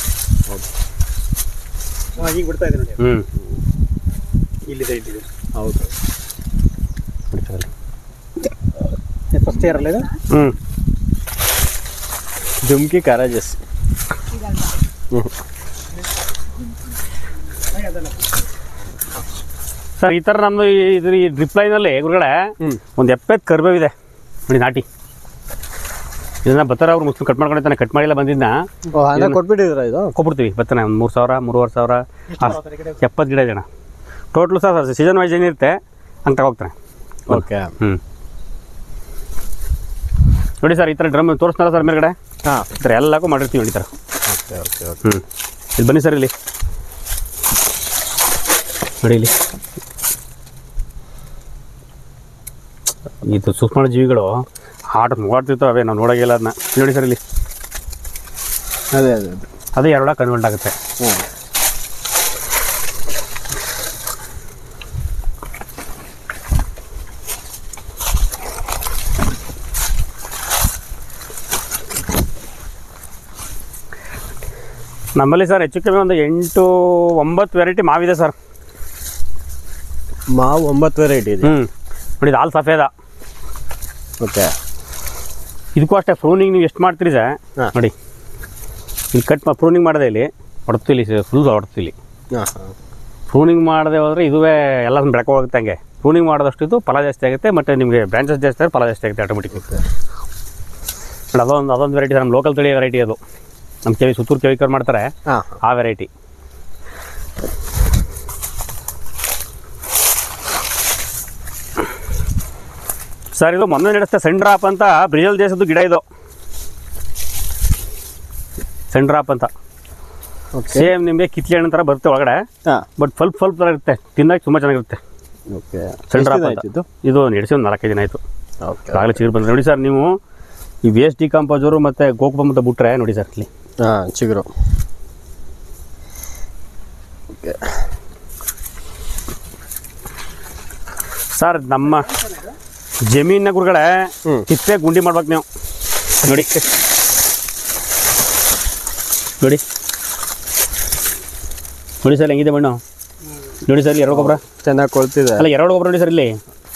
ಈಗ ಬಿಡ್ತಾ ಇದೆ ನೋಡಿ. ಇಲ್ಲಿದೆ. ಹೌದು, ಫಸ್ಟ್ ಇಯರ್ ಅಲ್ಲ ಇದು? ದುಮ್ಕಿ ಕಾರಾಜಸ್. ಸರ್ ಈ ಥರ ನಮ್ಮದು ಇದ್ರ ಈ ಡ್ರಿಪ್ ಲೈನಲ್ಲಿ ಗುರುಗಡೆ ಒಂದು 70 ಕರ್ಬೇವಿದೆ ನೋಡಿ ನಾಟಿ. ಇದನ್ನ ಭತ್ತನ ಅವ್ರು ಮುಸ್ಲಿಂ ಕಟ್ ಮಾಡ್ಕೊಂಡಿದ್ದಾನೆ, ಕಟ್ ಮಾಡಿಲ್ಲ ಬಂದಿದ್ದ ಕೊಟ್ಬಿಟ್ಟಿದ್ರ ಇದು ಕೊಟ್ಬಿಡ್ತೀವಿ. ಭತ್ತನ ಒಂದು 3,000 3,500 70 ಗಿಡ ಇದೆ ಅಣ್ಣ ಟೋಟ್ಲು ಸರ್. ಸೀಸನ್ ವೈಸ್ ಏನಿರುತ್ತೆ ಹಂಗೆ ತಗೋಗ್ತಾನೆ. ಓಕೆ. ನೋಡಿ ಸರ್, ಈ ಥರ ಡ್ರಮ್ ತೋರಿಸ್ತಾರ ಸರ್ ಮೇಲ್ಗಡೆ. ಈ ಥರ ಎಲ್ಲಕ್ಕೂ ಮಾಡಿರ್ತೀವಿ ನೋಡಿ ಈ ಥರ. ಇಲ್ಲಿ ಬನ್ನಿ ಸರ್, ಇಲ್ಲಿ ನೋಡಿ. ಇಲ್ಲಿ ಇದು ಸೂಕ್ಷ್ಮ ಜೀವಿಗಳು ಆಟ ನೋಡ್ತಿರ್ತವೆ, ನಾವು ನೋಡೋಂಗಿಲ್ಲ ಅದನ್ನ. ನೋಡಿ ಸರ್, ಇಲ್ಲಿ ಅದೇ 2 ಕನ್ವರ್ಟ್ ಆಗುತ್ತೆ. ನಮ್ಮಲ್ಲಿ ಸರ್ ಹೆಚ್ಚು ಕಮ್ಮಿ ಒಂದು 8-9 ವೆರೈಟಿ ಮಾವಿದೆ ಸರ್. ಮಾವು 9 ವೆರೈಟಿ ಇದೆ. ನೋಡಿ ಇದು ಹಾಲು ಸಫೇದ. ಓಕೆ. ಇದಕ್ಕೂ ಅಷ್ಟೇ ಪ್ರೂನಿಂಗ್ ನೀವು ಎಷ್ಟು ಮಾಡ್ತೀರಿ ಸರ್ ನೋಡಿ, ಇಲ್ಲಿ ಕಟ್ ಪ್ರೂನಿಂಗ್ ಮಾಡೋದೇ ಇಲ್ಲಿ ಹೊಡ್ತಿಲ್ಲಿ ಫುಲ್ ಹೊಡ್ತಿಲ್ಲಿ. ಪ್ರೂನಿಂಗ್ ಮಾಡದೆ ಹೋದರೆ ಇದುವೇ ಎಲ್ಲ ಬೆಳಕು ಹೋಗುತ್ತೆ. ಹಂಗೆ ಪ್ರೂನಿಂಗ್ ಮಾಡೋದಷ್ಟು ಇದು ಫಲ ಜಾಸ್ತಿ ಆಗುತ್ತೆ, ಮತ್ತು ನಿಮಗೆ ಬ್ರಾಂಚಸ್ ಜಾಸ್ತಿ ಆಗುತ್ತೆ, ಫಲ ಜಾಸ್ತಿ ಆಗುತ್ತೆ ಆಟೋಮೆಟಿಕ್. ನೋಡಿ ಅದೊಂದು ವೆರೈಟಿ ಸರ್, ನಮ್ಮ ಲೋಕಲ್ ತಳಿ ವೆರೈಟಿ ಅದು. ನಮ್ಮ ಸುತ್ತೂರು ಕೆವಿಕರ್ ಮಾಡ್ತಾರೆ ಆ ವೆರೈಟಿ. ಸರ್ ಇದು ಮೊನ್ನೆ ನಡೆಸ್ತೆ ಸೆಂಡ್ರಾಪ್ ಅಂತ ಬ್ರಿಜಲ್ ದೇಶದ್ದು ಗಿಡ ಇದು. ಸೆಂಡ್ರಾಪ್ ಅಂತ ಸೇಮ್ ನಿಮಗೆ ಕಿತ್ಲೆ ಹಣ್ಣು ಥರ ಬರುತ್ತೆ ಒಳಗಡೆ, ಬಟ್ ಸ್ವಲ್ಪ ಥರ ಇರುತ್ತೆ, ತಿನ್ನಕ್ಕೆ ತುಂಬ ಚೆನ್ನಾಗಿರುತ್ತೆ. ಸೆಂಡ್ರಾಪ್ ಅಂತ ಇದು ನಡೆಸಿ ಒಂದು 4-5 ದಿನ ಆಯಿತು. ಆಗಲೇ ಚಿಗುರು ಬಂದರೆ ನೋಡಿ ಸರ್. ನೀವು ಈ ವೇಸ್ಟ್ ಡಿಕಂಪೋಸರು ಮತ್ತು ಗೋಕುಪ ಅಂತ ಬಿಟ್ರೆ ನೋಡಿ ಸರ್ ಇಲ್ಲಿ ಚಿಗುರು. ಸರ್ ನಮ್ಮ ಜಮೀನಿನ ಗುರುಗಳೇ ಕಿತ್ತೆ ಗುಂಡಿ ಮಾಡ್ಬೇಕು ನೀವು. ನೋಡಿ ನೋಡಿ ನೋಡಿ ಸರ್ ಹೆಂಗಿದೆ ಮಣ್ಣು ನೋಡಿ ಸರ್. ಇಲ್ಲಿ 2 ಗೊಬ್ಬರ ಚೆನ್ನಾಗಿ ಕೊಳ್ತಿದೆ. ಅಲ್ಲ 2 ಗೊಬ್ಬರ ನೋಡಿ ಸರ್ ಇಲ್ಲಿ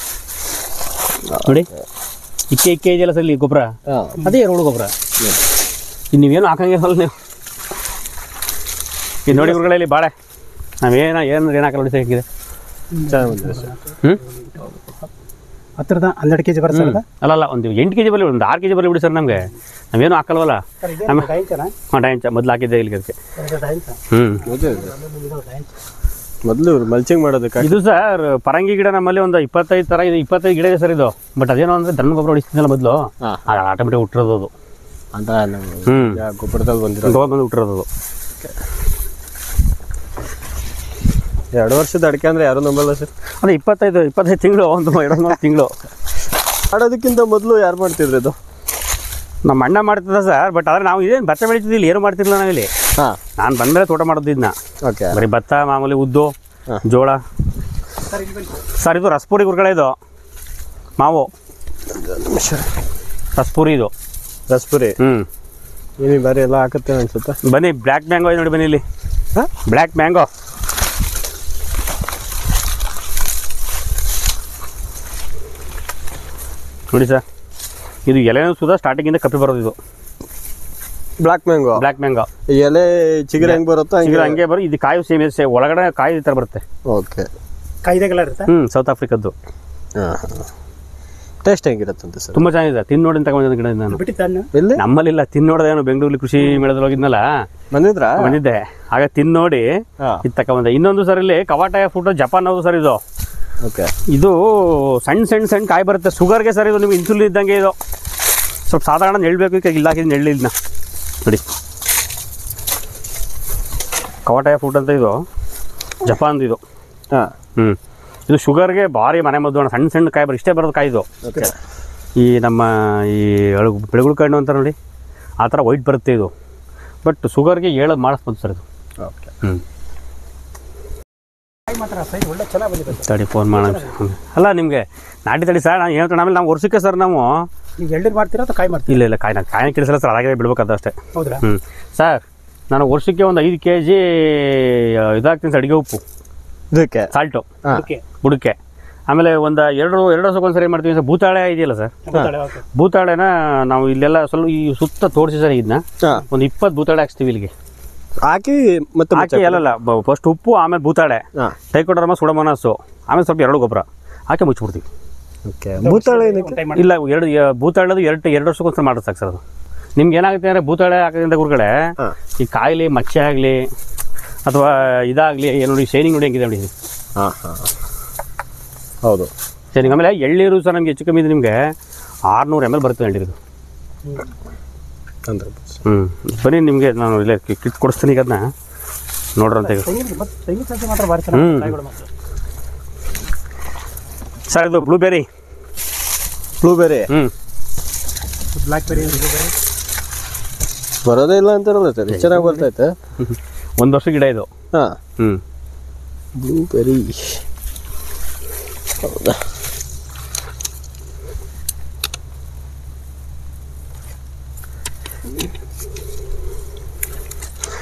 ನೋಡಿ. ಇಕ್ಕೆ ಇದೆಯಲ್ಲ ಸರ್ ಇಲ್ಲಿ ಗೊಬ್ಬರ, ಅದೇ 2 ಗೊಬ್ಬರ. ನೀವೇನು ಹಾಕಂಗಿಲ್ಲ ನೀವು. ಇದು ನೋಡಿ ಗುರುಗಳಲ್ಲಿ ಬಾಳೆ ನಾವೇನು ಹಾಕಲ್ಲ ನೋಡಿ ಸರ್ ಹೇಗಿದೆ. ಹತ್ತಿರದ 12 kg ಬರುತ್ತೆ ಸರ್. ಅಲ್ಲ ಒಂದು 8 kg ಬರಲಿ, ಒಂದು 6 kg ಬರಲಿ ಬಿಡಿ ಸರ್. ನಮಗೆ ನಾವೇನು ಹಾಕಲ್ವಲ್ಲ. ಡಾಯಿಂಚ ಮೊದಲು ಹಾಕಿದ್ದೆ ಇಲ್ಲಿಗೆ ಅದಕ್ಕೆ. ಮೊದಲು ಮಲ್ಚಿಂಗ್ ಮಾಡೋದಕ್ಕೆ ಇದು ಸರ್ ಪರಂಗಿ ಗಿಡ ನಮ್ಮಲ್ಲಿ ಒಂದು 25 ಥರ ಇದು 25 ಗಿಡ ಇದೆ ಸರ್ ಇದು. ಬಟ್ ಅದೇನೋ ಅಂದರೆ ದನ ಗೊಬ್ಬರ ಹೊಡಿಸ್ತಿದ್ದಲ್ಲ ಮೊದಲು, ಆಟೋಮೆಟಿಕ್ ಹುಟ್ಟಿರೋದು ಅದು. ಗೊಬ್ಬರದಲ್ಲಿ ಬಂದು ಹುಟ್ಟಿರೋದು ಅದು. 2 ವರ್ಷದ ಅಡಿಕೆ ಅಂದರೆ ಯಾರು ನಂಬಲ್ಲ ಸರ್. ಅದೇ 25 ತಿಂಗಳು, ಒಂದು 2 ತಿಂಗಳು ಮಾಡೋದಕ್ಕಿಂತ ಮೊದಲು ಯಾರು ಮಾಡ್ತಿದ್ರು ಇದು? ನಮ್ಮ ಅಣ್ಣ ಮಾಡ್ತಿದ್ದ ಸರ್. ಬಟ್ ಆದರೆ ನಾವು ಇದೇನು ಭತ್ತ ಬೆಳೀತಿದ್ದಿಲ್ಲ, ಏನು ಮಾಡ್ತಿರ್ಲಿಲ್ಲ ನಾವಿಲ್ಲಿ. ನಾನು ಬಂದಮೇಲೆ ತೋಟ ಮಾಡೋದಿದ್ನ. ಓಕೆ. ಬರೀ ಭತ್ತ, ಮಾಮೂಲಿ ಉದ್ದು, ಜೋಳ. ಸರ್ ಇದು ರಸಪುರಿ ಗುರುಗಳೇ, ಇದು ಮಾವು ರಸಪುರಿ. ಇದು ರಸಪುರಿ. ಇಲ್ಲಿ ಬರೀ ಎಲ್ಲ ಹಾಕುತ್ತೆ ಅನ್ಸುತ್ತೆ. ಬನ್ನಿ ಬ್ಲ್ಯಾಕ್ ಮ್ಯಾಂಗೋ ನೋಡಿ, ಬನ್ನಿ ಇಲ್ಲಿ ಬ್ಲ್ಯಾಕ್ ಮ್ಯಾಂಗೋ. ನೋಡಿ ಸರ್, ಇದು ಎಲೆನೂ ಸುಧಾ ಸ್ಟಾರ್ಟಿಂಗಿಂದ ಕಪ್ಪಿ ಬರೋದು. ಇದು ಬ್ಲ್ಯಾಕ್ ಮ್ಯಾಂಗೋ. ಎಲೆ ಚಿಗುರು ಹೆಂಗೆ ಬರುತ್ತೋ ಹಂಗೆ ಬರೋ. ಇದು ಕಾಯಿ ಸೇಮ್ ಒಳಗಡೆ ಕಾಯಿ ಈ ಥರ ಬರುತ್ತೆ. ಓಕೆ. ಕಾಯಿದೆ ಕಲರ್ ಇರುತ್ತೆ. ಸೌತ್ ಆಫ್ರಿಕದ್ದು. ಟೇಸ್ಟ್ ಹೆಂಗಿರುತ್ತಂತೆ ಸರ್? ತುಂಬ ಚೆನ್ನಾಗಿದೆ. ತಿನ್ನು ನೋಡಿ ತಗೊಂಡಿದ್ದ ಗಿಡ ನಾನು. ನಮ್ಮಲ್ಲಿಲ್ಲ, ತಿನ್ನೋದೇನು ಬೆಂಗಳೂರಲ್ಲಿ ಕೃಷಿ ಮೇಳದಲ್ಲಿ ಹೋಗಿದ್ನಲ್ಲ, ಬಂದಿದ್ದೆ. ಆಗ ತಿನ್ನೋಡಿ ಇದು ತಗೊಂಬಂದೆ. ಇನ್ನೊಂದು ಸರ್ ಇಲ್ಲಿ ಕವಾಟಾಯ ಫ್ರೂಟ್ ಜಪಾನ್ ಹೌದು ಸರ್ ಇದು. ಓಕೆ. ಇದು ಸಣ್ಣ ಕಾಯಿ ಬರುತ್ತೆ ಶುಗರ್ಗೆ ಸರ್. ಇದು ನಿಮ್ಗೆ ಇನ್ಸುಲಿನ್ ಇದ್ದಂಗೆ. ಇದು ಸ್ವಲ್ಪ ಸಾಧಾರಣ ನೆಳ್ಬೇಕು. ಈಗ ಇಲ್ಲ ಹಾಕಿದ್ದು ನೆಳ್ಳಿದ್ನ ನೋಡಿ. ಕವಾಟಾಯ ಫ್ರೂಟ್ ಅಂತ ಇದು ಜಪಾನ್ದು ಇದು. ಇದು ಶುಗರ್ಗೆ ಭಾರಿ ಮನೆ ಮದ್ದು. ಸಣ್ಣ ಕಾಯಿ ಇಷ್ಟೇ ಬರೋದು ಕಾಯಿ ಇದು. ಈ ನಮ್ಮ ಈ ಬೆಳಗುಳು ಕಣ್ಣು ಅಂತ ನೋಡಿ, ಆ ಥರ ವೈಟ್ ಬರುತ್ತೆ ಇದು. ಬಟ್ ಶುಗರ್ಗೆ ಹೇಳೋದು ಮಾಡಿಸ್ಬೋದು ಸರ್ ಇದು. ತಡಿ ಫೋನ್ ಮಾಡೋಣ. ಅಲ್ಲ ನಿಮಗೆ ನಾಟಿ ತಡಿ ಸರ್, ನಾನು ಹೇಳ್ತಾನೆ. ಆಮೇಲೆ ನಾವು ವರ್ಷಕ್ಕೆ ಸರ್ ನಾವು ಮಾಡ್ತೀರಾ ಅಥವಾ ಕಾಯಿ ಮಾಡ್ತೀವಿ? ಇಲ್ಲ ಕಾಯಿನ ಕಿಡಿಸಲ್ಲ ಸರ್, ಹಾಗೆ ಬಿಡ್ಬೇಕಾದ ಅಷ್ಟೇ. ಸರ್ ನಾನು ವರ್ಷಕ್ಕೆ ಒಂದು 5 kg ಇದಾಗ್ತೀನಿ ಸರ್, ಅಡುಗೆ ಉಪ್ಪು, ಸಾಲ್ಟು, ಬುಡಕ್ಕೆ. ಆಮೇಲೆ ಒಂದು 2 ವರ್ಷಕ್ಕೊಂದ್ಸರಿ ಏನು ಮಾಡ್ತೀವಿ ಸರ್, ಭೂತಾಳೆ ಇದೆಯಲ್ಲ ಸರ್, ಭೂತಾಳೆನ ನಾವು ಇಲ್ಲೆಲ್ಲ ಸ್ವಲ್ಪ ಈ ಸುತ್ತ ತೋರಿಸಿ ಸರ್. ಇದನ್ನ ಒಂದು 20 ಭೂತಾಳೆ ಹಾಕ್ಸ್ತೀವಿ ಇಲ್ಲಿಗೆ ಹಾಕಿ. ಮತ್ತೆ ಹಾಕಿ ಅಲ್ಲಲ್ಲ, ಫಸ್ಟ್ ಉಪ್ಪು, ಆಮೇಲೆ ಭೂತಾಳೆ, ಟೈಕೋಡರ್ಮಾ, ಸುಡಮೋನಾಸು, ಆಮೇಲೆ ಸ್ವಲ್ಪ 2 ಗೊಬ್ಬರ ಹಾಕಿ ಮುಚ್ಚಿಬಿಡ್ತೀವಿ. ಭೂತಾಳೆ ಇಲ್ಲ, ಭೂತಾಳೆದು 2 ವರ್ಷಕ್ಕೊಂದ್ಸರಿ ಮಾಡೋದು ಸಾಕು ಸರ್. ಅದು ನಿಮ್ಗೆ ಏನಾಗುತ್ತೆ ಅಂದರೆ ಭೂತಾಳೆ ಹಾಕೋದ್ರಿಂದ ಗುರುಗಳೇ, ಈ ಕಾಯಿಲೆ ಮಚ್ಚೆ ಆಗಲಿ ಅಥವಾ ಇದಾಗಲಿ ನೋಡಿ, ಶೈನಿಂಗ್ ನೋಡಿ ಹೆಂಗಿದೆ ನೋಡಿ. ಹೌದು ಶೈನಿಂಗ್. ಆಮೇಲೆ ಎಳ್ನೀರು ಸರ್ ನಮಗೆ ಹೆಚ್ಚು ಕಮ್ಮಿ ನಿಮಗೆ 600 ml ಬರುತ್ತೆ ಎಳ್ನೀರು. ಬನ್ನಿ ನಿಮಗೆ ನಾನು ಇಲ್ಲೇ ಕಿಟ್ ಕೊಡಿಸ್ತೀನಿ. ಈಗ ಅದನ್ನ ನೋಡ್ರಂತ ಸರ್. ಇದು ಬ್ಲೂಬೆರಿ. ಬ್ಲ್ಯಾಕ್ಬೆರಿ ಬರೋದೇ ಇಲ್ಲ ಅಂತಾರಲ್ಲ ಸರ್, ಚೆನ್ನಾಗಿ ಬರ್ತೈತೆ. 1 ವರ್ಷ ಗಿಡ ಇದು. ಬ್ಲೂಬೆರಿ ಹೌದಾ?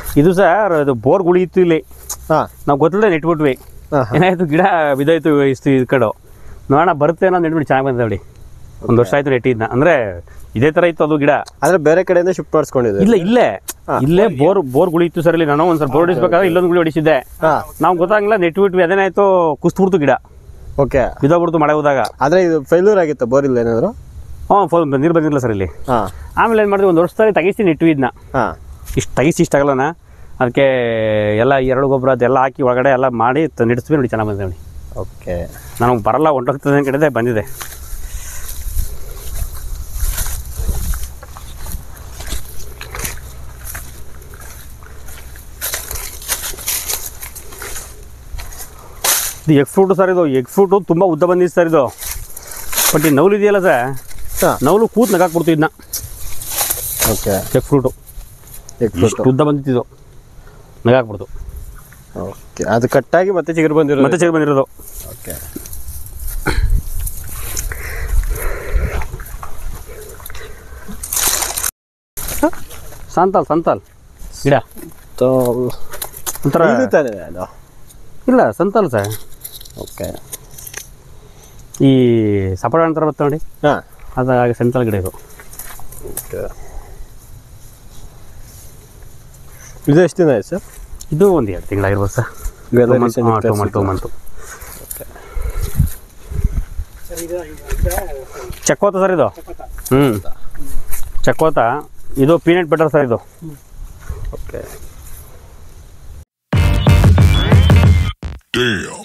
ಇದು ಸರ್ ಅದು ಬೋರ್ ಗುಳಿ ಇತ್ತು ಇಲ್ಲಿ. ನಾವು ಗೊತ್ತಿಲ್ಲದೆ ನೆಟ್ಬಿಟ್ವಿ. ಏನಾಯ್ತು, ಗಿಡ ಬಿದ್ದಾಯ್ತು ಇಷ್ಟು ಇದು ಕಡೆ. ನೋಡೋಣ ಬರುತ್ತೆ ಅನ್ನೋ ನೆಟ್ಬಿಟ್ಟು ಚೆನ್ನಾಗಿ ಬಂದ ನೋಡಿ. 1 ವರ್ಷ ಆಯ್ತು ನೆಟ್ಟಿದ್ನ. ಅಂದರೆ ಇದೇ ಥರ ಇತ್ತು ಅದು ಗಿಡ. ಆದರೆ ಬೇರೆ ಕಡೆಯಿಂದ ಶಿಫ್ಟ್ ಮಾಡಿಸ್ಕೊಂಡಿದ್ದೆ. ಇಲ್ಲೇ ಬೋರ್ ಗುಳಿ ಇತ್ತು ಸರ್ ಇಲ್ಲಿ. ನಾನು ಒಂದ್ಸಲ ಬೋರ್ ಹೊಡಿಸ್ಬೇಕಾದ್ರೆ ಇಲ್ಲೊಂದು ಗುಳಿ ಹೊಡಿಸಿದ್ದೆ. ನಾವು ಗೊತ್ತಾಗಿಲ್ಲ ನೆಟ್ಬಿಟ್ವಿ. ಅದೇನಾಯ್ತು, ಕುಸ್ಬಿಡ್ತು ಗಿಡ. ಓಕೆ, ಬಿದ್ದೋಗ್ಬಿಡ್ತು ಮಳೆ ಹೋದಾಗ. ಆದರೆ ಇದು ಫೇಲ್ಯೂರ್ ಆಗಿತ್ತು ಬೋರ್ ಇಲ್ಲ ಏನಾದರೂ? ನೀರು ಬಂದಿಲ್ಲ ಸರ್ ಇಲ್ಲಿ. ಆಮೇಲೆ ಏನು ಮಾಡಿದ್ವಿ, 1 ವರ್ಷದಲ್ಲಿ ತೆಗಿಸಿ ನೆಟ್ವಿ ಇದನ್ನ. ಇಷ್ಟು ತೆಗಿಸಿ ಇಷ್ಟಾಗಲ್ಲನ, ಅದಕ್ಕೆ ಎಲ್ಲ ಎರಡು ಗೊಬ್ಬರ ಅದೆಲ್ಲ ಹಾಕಿ ಒಳಗಡೆ ಎಲ್ಲ ಮಾಡಿ ನೆಡ್ಸ್ವಿ ನೋಡಿ. ಚೆನ್ನಾಗಿ ಬಂದಿದೆ ನೋಡಿ. ಓಕೆ, ನನಗೆ ಬರಲ್ಲ, ಹೊಂಟೋಗ್ತದೆ ಕಡೆ ಬಂದಿದೆ. ಇದು ಎಗ್ ಫ್ರೂಟು ಸರ್. ಇದು ಎಗ್ ಫ್ರೂಟು ತುಂಬ ಉದ್ದ ಬಂದಿದೆ ಸರ್ ಇದು. ಬಟ್ ಈ ನೌಲು ಇದೆಯಲ್ಲ ಸರ್, ನೌಲು ಕೂತ್ ನಗಾಕ್ಬಿಡ್ತು ಇದನ್ನ. ಓಕೆ, ಎಗ್ ಫ್ರೂಟು ಇಷ್ಟು ಉದ್ದ ಬಂದಿತ್ತು, ನಗಾಕ್ಬಿಡ್ತು. ಓಕೆ, ಅದು ಕಟ್ಟಾಗಿ ಮತ್ತೆ ಚಿಗುರು ಬಂದಿರೋದು. ಓಕೆ, ಸಂತಾಲ್ ಗಿಡ ಒಂಥರ ಇಲ್ಲ, ಸಂತಾಲ್ ಸರ್. ಓಕೆ, ಈ ಸಪೋಟ ಅಂತಾರೆ ಬರ್ತದೆ ನೋಡಿ, ಅದಾಗ ಸಂತಾಲ್ ಗಿಡ ಇದು. ಇದು ಎಷ್ಟು ದಿನ ಆಯ್ತು ಸರ್? ಇದು 1-2 ತಿಂಗಳಾಗಿರ್ಬೋದು ಸರ್. 2 ಮಂತು. ಚಕ್ಕೋತ ಸರ್ ಇದು. ಚಕ್ಕೋತ. ಇದು ಪೀನಟ್ ಬಟರ್ ಸರ್ ಇದು. ಓಕೆ. Damn.